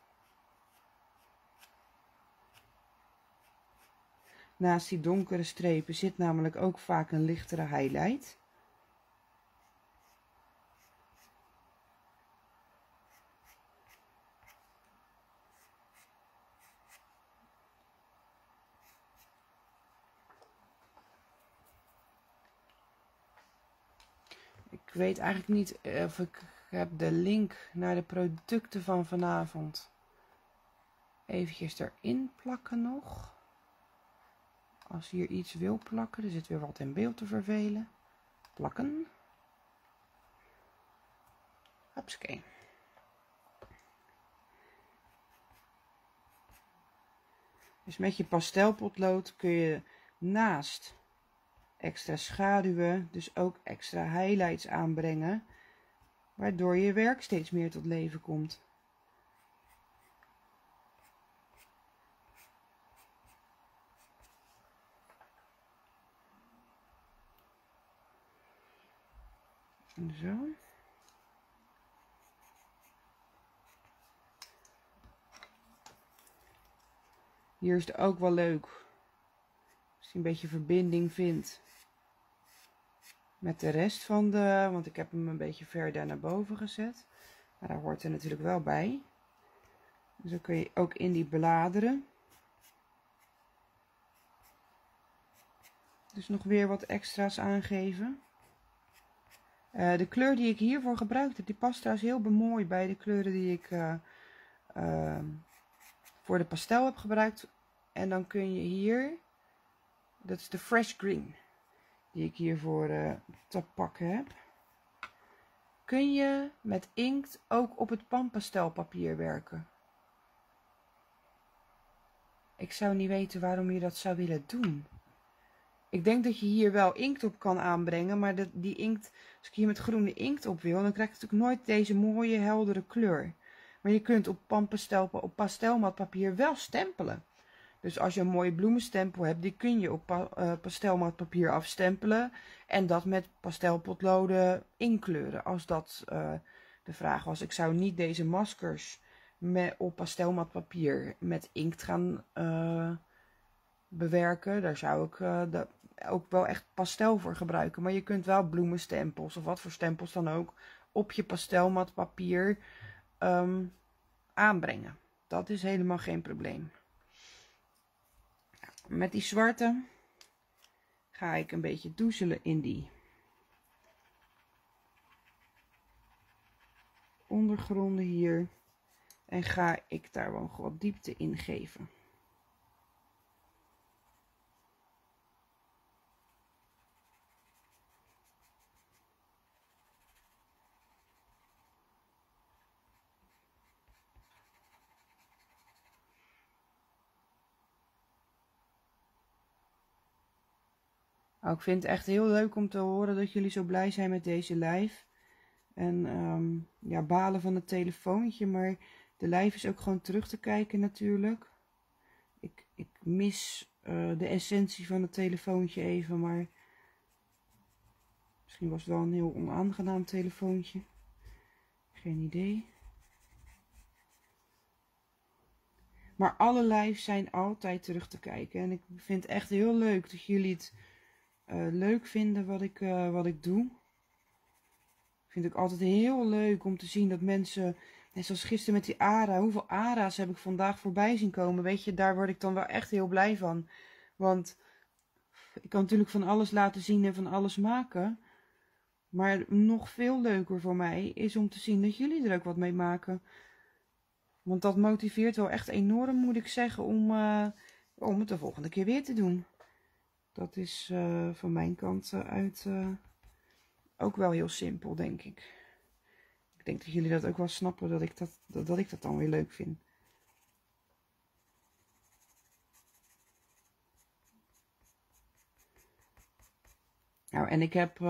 A: Naast die donkere strepen zit namelijk ook vaak een lichtere highlight. Ik weet eigenlijk niet of ik heb de link naar de producten van vanavond eventjes erin plakken nog. Als hier iets wil plakken, er zit weer wat in beeld te vervelen. Plakken. Hupsakee. Dus met je pastelpotlood kun je naast extra schaduwen, dus ook extra highlights aanbrengen, waardoor je werk steeds meer tot leven komt. Zo. Hier is het ook wel leuk als je een beetje verbinding vindt met de rest van de, want ik heb hem een beetje verder naar boven gezet. Maar daar hoort er natuurlijk wel bij. Dus dan kun je ook in die bladeren dus nog weer wat extra's aangeven. De kleur die ik hiervoor gebruikt heb, die past trouwens heel mooi bij de kleuren die ik voor de pastel heb gebruikt. En dan kun je hier, dat is de Fresh Green, die ik hiervoor te pakken heb. Kun je met inkt ook op het panpastelpapier werken. Ik zou niet weten waarom je dat zou willen doen. Ik denk dat je hier wel inkt op kan aanbrengen, maar die inkt, als ik hier met groene inkt op wil, dan krijg je natuurlijk nooit deze mooie heldere kleur. Maar je kunt op panpastel, op pastelmatpapier wel stempelen. Dus als je een mooie bloemenstempel hebt, die kun je op pastelmatpapier afstempelen. En dat met pastelpotloden inkleuren, als dat de vraag was. Ik zou niet deze maskers op pastelmatpapier met inkt gaan bewerken. Daar zou ik ook wel echt pastel voor gebruiken. Maar je kunt wel bloemenstempels of wat voor stempels dan ook op je pastelmatpapier aanbrengen. Dat is helemaal geen probleem. Met die zwarte ga ik een beetje doezelen in die ondergronden hier. En ga ik daar wel wat diepte in geven. Nou, ik vind het echt heel leuk om te horen dat jullie zo blij zijn met deze live. En ja, balen van het telefoontje, maar de live is ook gewoon terug te kijken natuurlijk. Ik mis de essentie van het telefoontje even, maar misschien was het wel een heel onaangenaam telefoontje. Geen idee. Maar alle lives zijn altijd terug te kijken. En ik vind het echt heel leuk dat jullie het leuk vinden wat ik doe. Ik vind het ook altijd heel leuk om te zien dat mensen, net zoals gisteren met die ARA, hoeveel ARA's heb ik vandaag voorbij zien komen. Weet je, daar word ik dan wel echt heel blij van. Want ik kan natuurlijk van alles laten zien en van alles maken. Maar nog veel leuker voor mij is om te zien dat jullie er ook wat mee maken. Want dat motiveert wel echt enorm, moet ik zeggen, om het de volgende keer weer te doen. Dat is van mijn kant uit ook wel heel simpel, denk ik. Ik denk dat jullie dat ook wel snappen, dat ik dat dan weer leuk vind. Nou, en ik heb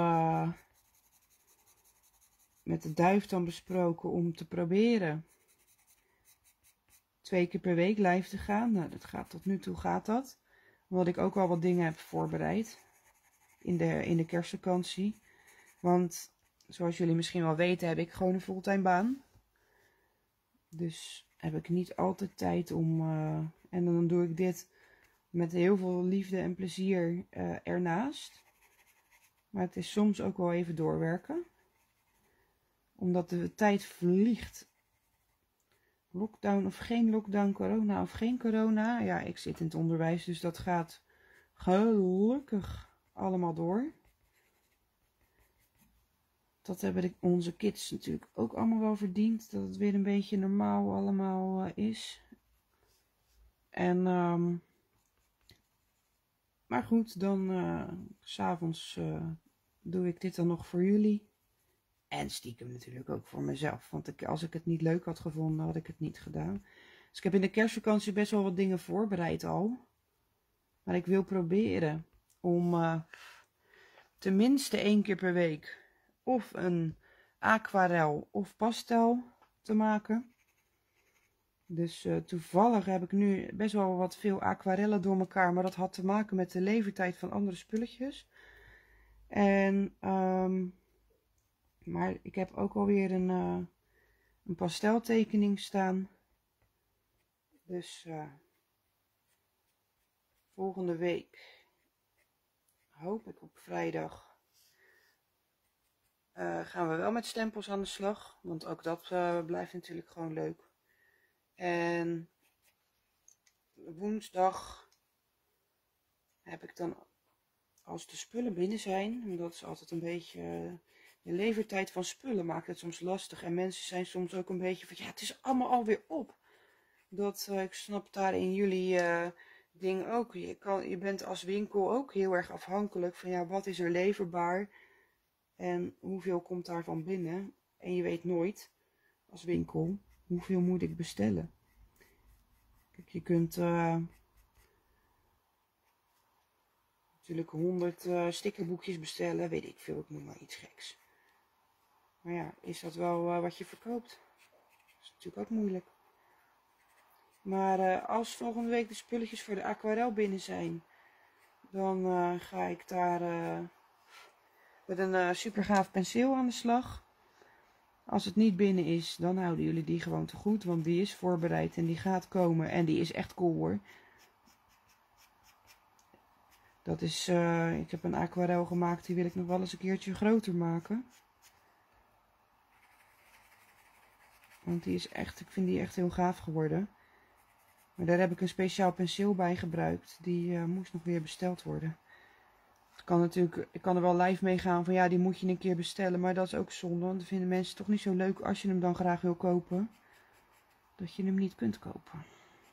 A: met de duif dan besproken om te proberen 2 keer per week live te gaan. Nou, dat gaat tot nu toe gaat dat. Omdat ik ook al wat dingen heb voorbereid in de kerstvakantie. Want zoals jullie misschien wel weten heb ik gewoon een fulltime baan. Dus heb ik niet altijd tijd om... en dan doe ik dit met heel veel liefde en plezier ernaast. Maar het is soms ook wel even doorwerken. Omdat de tijd vliegt. Lockdown of geen lockdown, corona of geen corona. Ja, ik zit in het onderwijs, dus dat gaat gelukkig allemaal door. Dat hebben onze kids natuurlijk ook allemaal wel verdiend. Dat het weer een beetje normaal allemaal is. En, maar goed, dan 's avonds doe ik dit dan nog voor jullie. En stiekem natuurlijk ook voor mezelf. Want als ik het niet leuk had gevonden, had ik het niet gedaan. Dus ik heb in de kerstvakantie best wel wat dingen voorbereid al. Maar ik wil proberen om tenminste 1 keer per week of een aquarel of pastel te maken. Dus toevallig heb ik nu best wel wat veel aquarellen door elkaar. Maar dat had te maken met de levertijd van andere spulletjes. En... maar ik heb ook alweer een pasteltekening staan. Dus volgende week hoop ik op vrijdag gaan we wel met stempels aan de slag. Want ook dat blijft natuurlijk gewoon leuk. En woensdag heb ik dan, als de spullen binnen zijn, en dat is altijd een beetje... de levertijd van spullen maakt het soms lastig. En mensen zijn soms ook een beetje van, ja, het is allemaal alweer op. Ik snap daar in jullie ding ook. Je bent als winkel ook heel erg afhankelijk van, ja, wat is er leverbaar? En hoeveel komt daarvan binnen? En je weet nooit, als winkel, hoeveel moet ik bestellen? Kijk, je kunt natuurlijk 100 stickerboekjes bestellen. Weet ik veel, ik noem maar iets geks. Maar ja, is dat wel wat je verkoopt? Dat is natuurlijk ook moeilijk. Maar als volgende week de spulletjes voor de aquarel binnen zijn, dan ga ik daar met een super gaaf penseel aan de slag. Als het niet binnen is, dan houden jullie die gewoon te goed, want die is voorbereid en die gaat komen en die is echt cool hoor. Dat is, ik heb een aquarel gemaakt, die wil ik nog wel eens een keertje groter maken. Want die is echt, ik vind die echt heel gaaf geworden. Maar daar heb ik een speciaal penseel bij gebruikt. Die moest nog weer besteld worden. Het kan natuurlijk, ik kan er wel live mee gaan van ja, die moet je een keer bestellen. Maar dat is ook zonde, want dat vinden mensen toch niet zo leuk als je hem dan graag wil kopen. Dat je hem niet kunt kopen.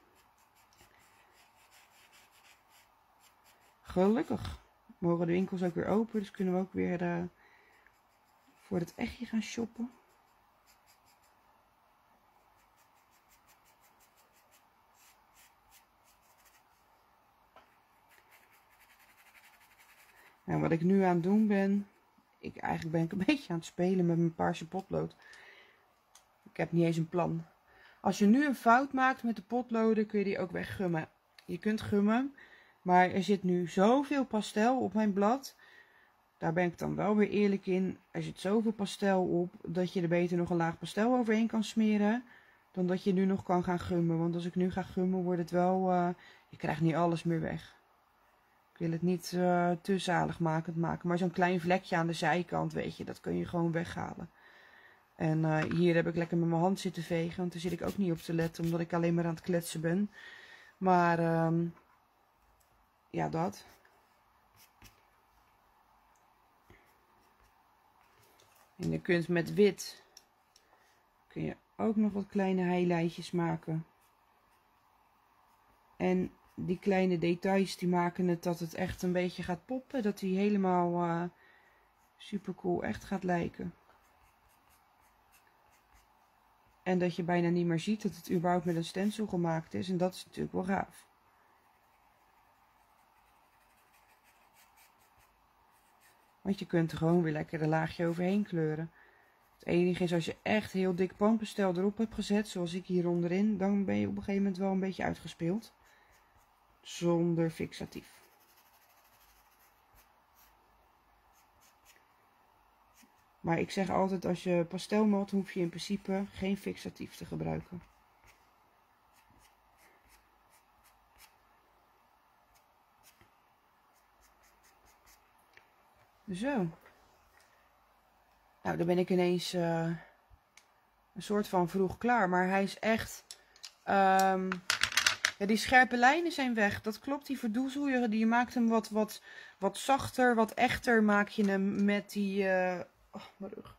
A: Gelukkig mogen de winkels ook weer open. Dus kunnen we ook weer voor het echtje gaan shoppen. Nou, wat ik nu aan het doen ben, eigenlijk ben ik een beetje aan het spelen met mijn paarse potlood. Ik heb niet eens een plan. Als je nu een fout maakt met de potloden, kun je die ook weggummen. Je kunt gummen, maar er zit nu zoveel pastel op mijn blad. Daar ben ik dan wel weer eerlijk in. Er zit zoveel pastel op, dat je er beter nog een laag pastel overheen kan smeren. Dan dat je nu nog kan gaan gummen. Want als ik nu ga gummen, wordt het wel... je krijgt niet alles meer weg. Ik wil het niet te zaligmakend maken. Maar zo'n klein vlekje aan de zijkant, weet je, dat kun je gewoon weghalen. En hier heb ik lekker met mijn hand zitten vegen. Want daar zit ik ook niet op te letten, omdat ik alleen maar aan het kletsen ben. Maar ja, dat. En je kunt met wit, kun je ook nog wat kleine highlightjes maken. En die kleine details die maken het dat het echt een beetje gaat poppen. Dat die helemaal super cool echt gaat lijken. En dat je bijna niet meer ziet dat het überhaupt met een stencil gemaakt is. En dat is natuurlijk wel gaaf. Want je kunt er gewoon weer lekker een laagje overheen kleuren. Het enige is als je echt heel dik panpastel erop hebt gezet, zoals ik hier onderin, dan ben je op een gegeven moment wel een beetje uitgespeeld. Zonder fixatief. Maar ik zeg altijd, als je pastel malt, hoef je in principe geen fixatief te gebruiken. Zo. Nou, dan ben ik ineens een soort van vroeg klaar. Maar hij is echt... ja, die scherpe lijnen zijn weg. Dat klopt, die verdoezel je maakt hem wat zachter, wat echter maak je hem met die... oh, mijn rug.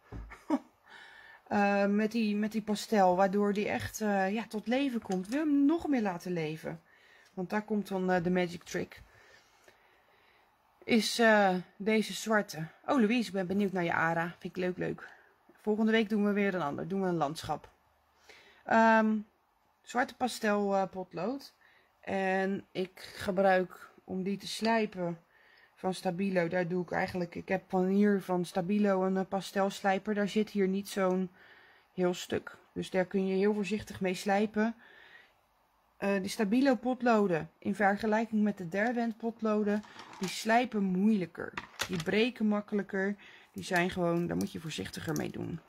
A: Met die pastel, waardoor die echt ja, tot leven komt. Wil hem nog meer laten leven. Want daar komt dan de magic trick. Is deze zwarte. Oh Louise, ik ben benieuwd naar je Ara. Vind ik leuk. Volgende week doen we weer een ander. Doen we een landschap. Zwarte pastel potlood. En ik gebruik om die te slijpen van Stabilo. Daar doe ik eigenlijk... Ik heb van hier van Stabilo een pastelslijper. Daar zit hier niet zo'n heel stuk. Dus daar kun je heel voorzichtig mee slijpen. Die Stabilo potloden in vergelijking met de Derwent potloden, die slijpen moeilijker. Die breken makkelijker. Die zijn gewoon, daar moet je voorzichtiger mee doen.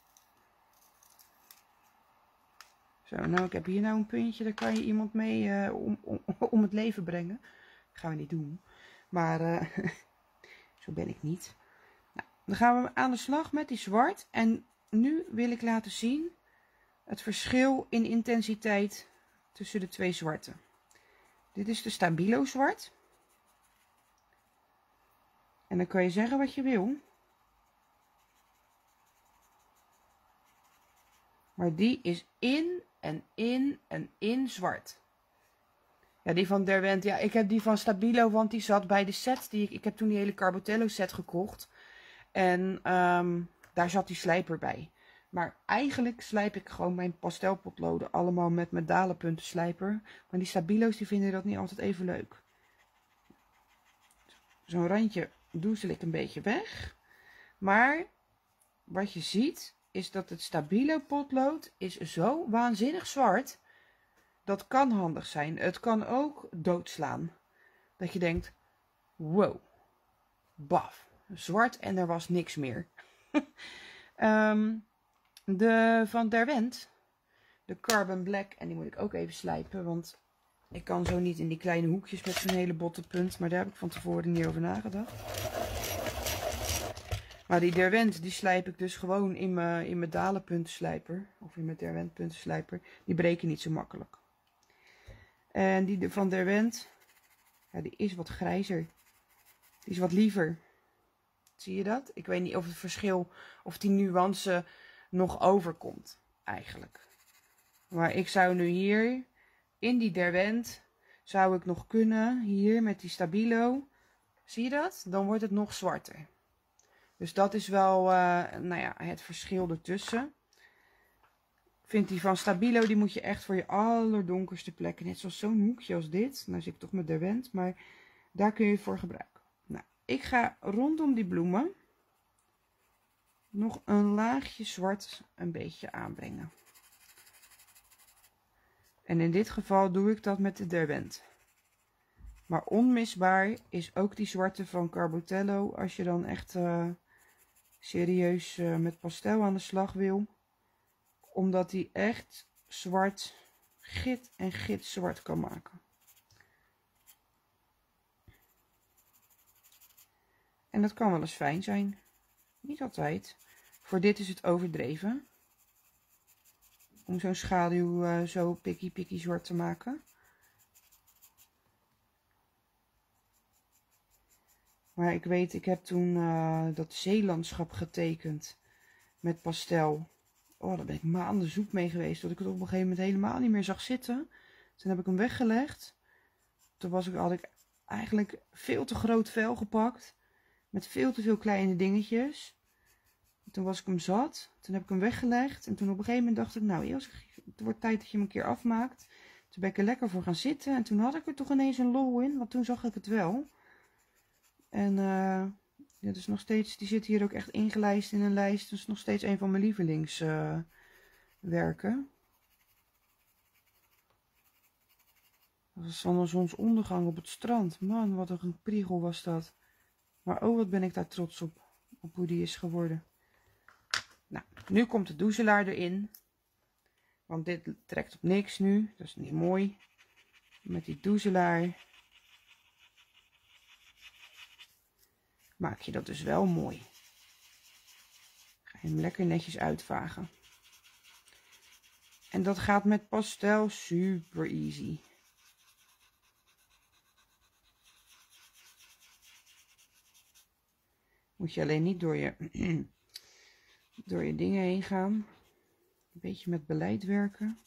A: Zo, nou ik heb hier nou een puntje, daar kan je iemand mee om het leven brengen. Dat gaan we niet doen. Maar zo ben ik niet. Nou, dan gaan we aan de slag met die zwart. En nu wil ik laten zien het verschil in intensiteit tussen de twee zwarte. Dit is de Stabilo zwart. En dan kan je zeggen wat je wil. Maar die is in zwart. Ja, die van Derwent. Ja, ik heb die van Stabilo, want die zat bij de set. Ik heb toen die hele Carbotello set gekocht. En daar zat die slijper bij. Maar eigenlijk slijp ik gewoon mijn pastelpotloden allemaal met mijn dalenpunten slijper. Maar die Stabilo's die vinden dat niet altijd even leuk. Zo'n randje doezel ik een beetje weg. Maar wat je ziet is dat het Stabilo potlood is zo waanzinnig zwart. Dat kan handig zijn. Het kan ook doodslaan. Dat je denkt, wow, baf, zwart en er was niks meer. De van Derwent, de Carbon Black, en die moet ik ook even slijpen, want ik kan zo niet in die kleine hoekjes met zo'n hele botte punt, maar daar heb ik van tevoren niet over nagedacht. Maar die Derwent, die slijp ik dus gewoon in mijn dalenpuntenslijper, of in mijn Derwent puntenslijper, die breken niet zo makkelijk. En die van Derwent, ja, die is wat grijzer, die is wat liever. Zie je dat? Ik weet niet of het verschil, of die nuance nog overkomt, eigenlijk. Maar ik zou nu hier, in die Derwent, zou ik nog kunnen, hier met die Stabilo, zie je dat? Dan wordt het nog zwarter. Dus dat is wel, nou ja, het verschil ertussen. Ik vind die van Stabilo, die moet je echt voor je allerdonkerste plekken, net zoals zo'n hoekje als dit. Nou zit ik toch met Derwent, maar daar kun je het voor gebruiken. Nou, ik ga rondom die bloemen nog een laagje zwart een beetje aanbrengen. En in dit geval doe ik dat met de Derwent. Maar onmisbaar is ook die zwarte van Carbotello als je dan echt serieus met pastel aan de slag wil. Omdat die echt zwart, git en gitzwart kan maken. En dat kan wel eens fijn zijn. Niet altijd. Voor dit is het overdreven. Om zo'n schaduw zo pikkie zwart te maken. Maar ik weet, ik heb toen dat zeelandschap getekend met pastel. Oh, daar ben ik maanden zoek mee geweest. Dat ik het op een gegeven moment helemaal niet meer zag zitten. Toen heb ik hem weggelegd. Toen had ik eigenlijk veel te groot vel gepakt. Met veel te veel kleine dingetjes. Toen was ik hem zat. Toen heb ik hem weggelegd. En toen op een gegeven moment dacht ik, nou Eels, het wordt tijd dat je hem een keer afmaakt. Toen ben ik er lekker voor gaan zitten. En toen had ik er toch ineens een lol in. Want toen zag ik het wel. En Ja, dus nog steeds, die zit hier ook echt ingelijst in een lijst. Dat is nog steeds een van mijn lievelingswerken. Dat was dan een zonsondergang op het strand. Man, wat een priegel was dat. Maar oh, wat ben ik daar trots op hoe die is geworden. Nou, nu komt de doezelaar erin. Want dit trekt op niks nu. Dat is niet mooi. Met die doezelaar maak je dat dus wel mooi. Ga je hem lekker netjes uitvagen. En dat gaat met pastel super easy. Moet je alleen niet door je, door je dingen heen gaan. Een beetje met beleid werken.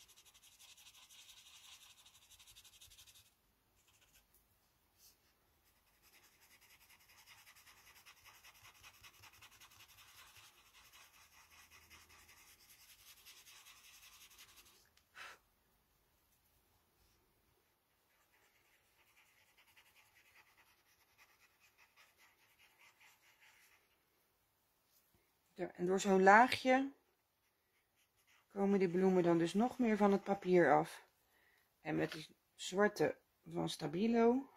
A: En door zo'n laagje komen die bloemen dan dus nog meer van het papier af. En met die zwarte van Stabilo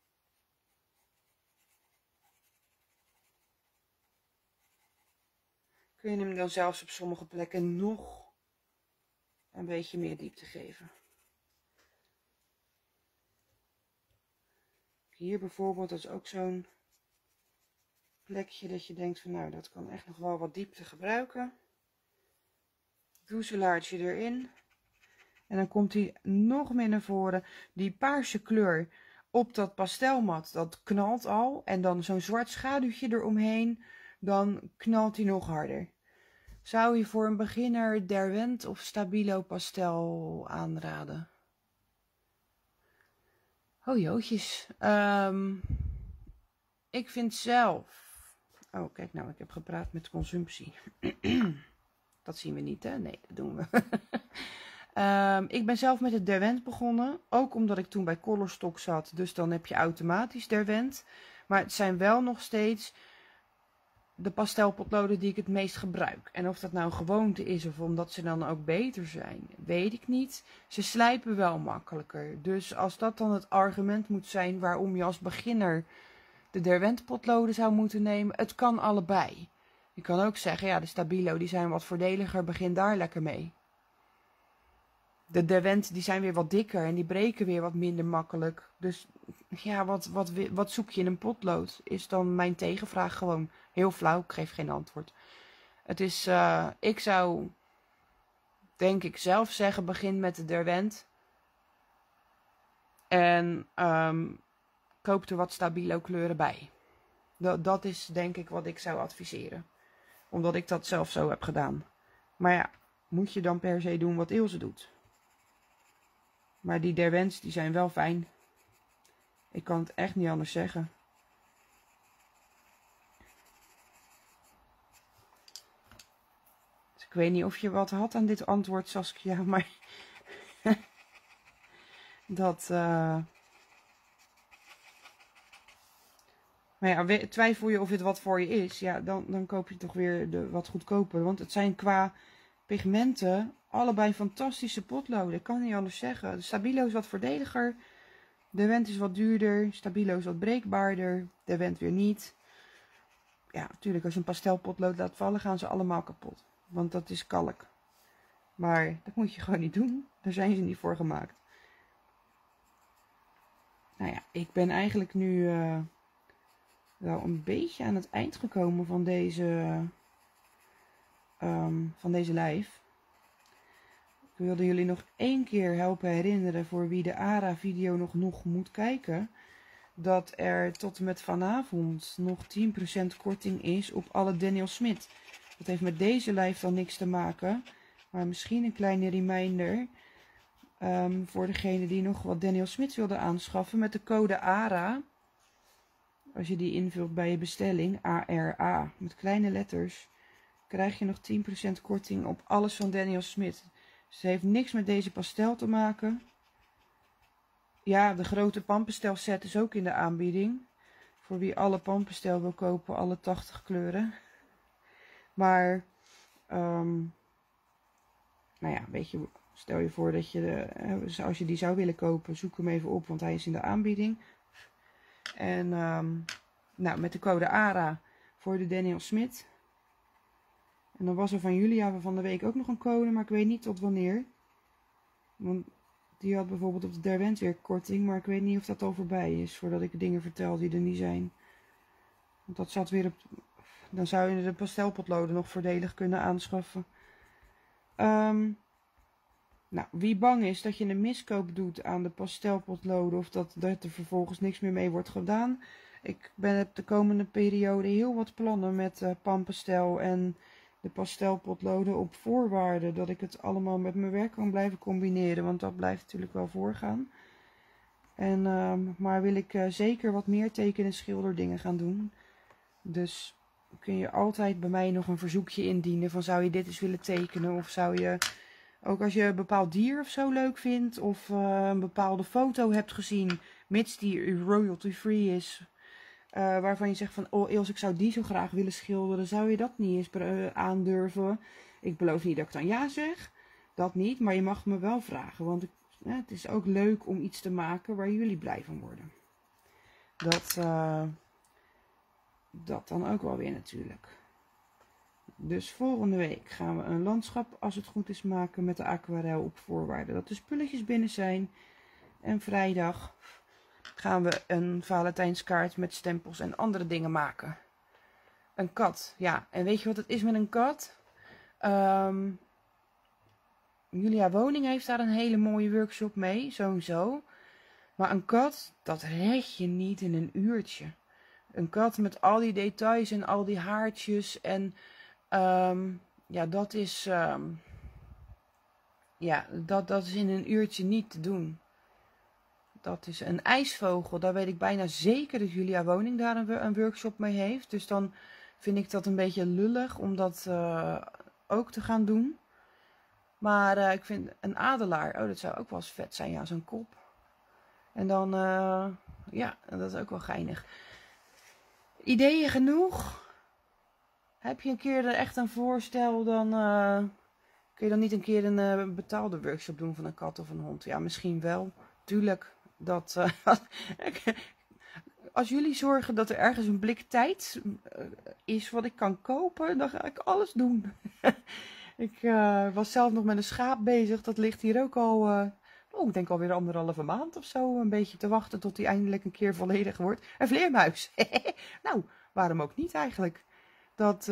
A: kun je hem dan zelfs op sommige plekken nog een beetje meer diepte geven. Hier bijvoorbeeld, dat is ook zo'n plekje dat je denkt van nou, dat kan echt nog wel wat diepte gebruiken. Doezelaartje erin. En dan komt hij nog meer naar voren. Die paarse kleur op dat pastelmat, dat knalt al. En dan zo'n zwart schaduwtje eromheen, dan knalt hij nog harder. Zou je voor een beginner Derwent of Stabilo pastel aanraden? Oh jootjes. Ik vind zelf... Oh, kijk nou, ik heb gepraat met consumptie. Dat zien we niet, hè? Nee, dat doen we. Ik ben zelf met het Derwent begonnen. Ook omdat ik toen bij Colorstock zat. Dus dan heb je automatisch Derwent. Maar het zijn wel nog steeds de pastelpotloden die ik het meest gebruik. En of dat nou een gewoonte is of omdat ze dan ook beter zijn, weet ik niet. Ze slijpen wel makkelijker. Dus als dat dan het argument moet zijn waarom je als beginner de Derwent potloden zou moeten nemen, het kan allebei. Je kan ook zeggen, ja, de Stabilo die zijn wat voordeliger, begin daar lekker mee. De Derwent die zijn weer wat dikker en die breken weer wat minder makkelijk. Dus ja, wat zoek je in een potlood? Is dan mijn tegenvraag gewoon heel flauw. Ik geef geen antwoord. Het is, ik zou denk ik zelf zeggen, begin met de Derwent. En koop er wat Stabilo kleuren bij. Dat is denk ik wat ik zou adviseren. Omdat ik dat zelf zo heb gedaan. Maar ja, moet je dan per se doen wat Ilse doet. Maar die Derwents, die zijn wel fijn. Ik kan het echt niet anders zeggen. Dus ik weet niet of je wat had aan dit antwoord, Saskia, maar dat... Maar ja, twijfel je of het wat voor je is, ja, dan koop je toch weer de wat goedkoper. Want het zijn qua pigmenten allebei fantastische potloden. Ik kan niet anders zeggen. De Stabilo is wat voordeliger. Derwent is wat duurder. Stabilo is wat breekbaarder. Derwent weer niet. Ja, natuurlijk, als je een pastelpotlood laat vallen, gaan ze allemaal kapot. Want dat is kalk. Maar dat moet je gewoon niet doen. Daar zijn ze niet voor gemaakt. Nou ja, ik ben eigenlijk nu wel een beetje aan het eind gekomen van deze live. Ik wilde jullie nog 1 keer helpen herinneren voor wie de ARA-video nog moet kijken. Dat er tot en met vanavond nog 10% korting is op alle Daniel Smit. Dat heeft met deze live dan niks te maken. Maar misschien een kleine reminder. Voor degene die nog wat Daniel Smit wilde aanschaffen. Met de code ARA. Als je die invult bij je bestelling. ARA. Met kleine letters. Krijg je nog 10% korting op alles van Daniel Smit. Dus het heeft niks met deze pastel te maken. Ja, de grote Pampastel set is ook in de aanbieding. Voor wie alle panpastel wil kopen, alle 80 kleuren. Maar, nou ja, weet je, stel je voor dat je, als je die zou willen kopen, zoek hem even op, want hij is in de aanbieding. En, nou, met de code ARA voor de Daniel Smit. En dan was er van Julia van de week ook nog een code, maar ik weet niet tot wanneer. Want die had bijvoorbeeld op de Derwent weer korting, maar ik weet niet of dat al voorbij is, voordat ik dingen vertel die er niet zijn. Want dat zat weer op, dan zou je de pastelpotloden nog voordelig kunnen aanschaffen. Nou, wie bang is dat je een miskoop doet aan de pastelpotloden of dat er vervolgens niks meer mee wordt gedaan. Ik heb de komende periode heel wat plannen met panpastel en de pastelpotloden op voorwaarde dat ik het allemaal met mijn werk kan blijven combineren, want dat blijft natuurlijk wel voorgaan. En, maar wil ik zeker wat meer teken- en schilderdingen gaan doen. Dus kun je altijd bij mij nog een verzoekje indienen van zou je dit eens willen tekenen, of zou je, ook als je een bepaald dier of zo leuk vindt, of een bepaalde foto hebt gezien, mits die royalty free is, waarvan je zegt van, oh Els, ik zou die zo graag willen schilderen, zou je dat niet eens aandurven? Ik beloof niet dat ik dan ja zeg, dat niet, maar je mag me wel vragen, want het is ook leuk om iets te maken waar jullie blij van worden. Dat dan ook wel weer natuurlijk. Dus volgende week gaan we een landschap, als het goed is, maken met de aquarel op voorwaarde dat de spulletjes binnen zijn. En vrijdag gaan we een Valentijnskaart met stempels en andere dingen maken. Een kat, ja. En weet je wat het is met een kat? Julia Woning heeft daar een hele mooie workshop mee, sowieso. Maar een kat, dat red je niet in een uurtje. Een kat met al die details en al die haartjes en ja, dat is, ja, dat is in een uurtje niet te doen. Dat is een ijsvogel, daar weet ik bijna zeker dat Julia Woning daar een workshop mee heeft. Dus dan vind ik dat een beetje lullig om dat ook te gaan doen. Maar ik vind een adelaar, oh dat zou ook wel eens vet zijn, ja, zo'n kop. En dan, ja, dat is ook wel geinig. Ideeën genoeg? Heb je een keer er echt een voorstel, dan kun je dan niet een keer een betaalde workshop doen van een kat of een hond? Ja, misschien wel. Tuurlijk. Als jullie zorgen dat er ergens een blik tijd is wat ik kan kopen, dan ga ik alles doen. Ik was zelf nog met een schaap bezig. Dat ligt hier ook al, ik denk alweer 1,5 maand of zo. Een beetje te wachten tot die eindelijk een keer volledig wordt. Een vleermuis. Nou, waarom ook niet eigenlijk? Dat,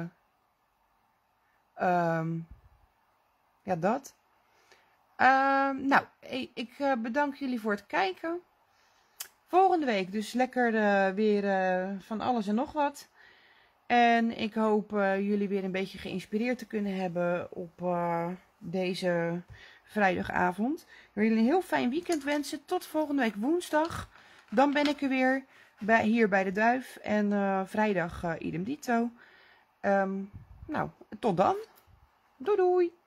A: ja, dat. Nou, ik bedank jullie voor het kijken. Volgende week dus lekker weer van alles en nog wat. En ik hoop jullie weer een beetje geïnspireerd te kunnen hebben op deze vrijdagavond. Ik wil jullie een heel fijn weekend wensen. Tot volgende week woensdag. Dan ben ik er weer hier bij de Duif. En vrijdag idem dito. Nou, tot dan. Doei doei.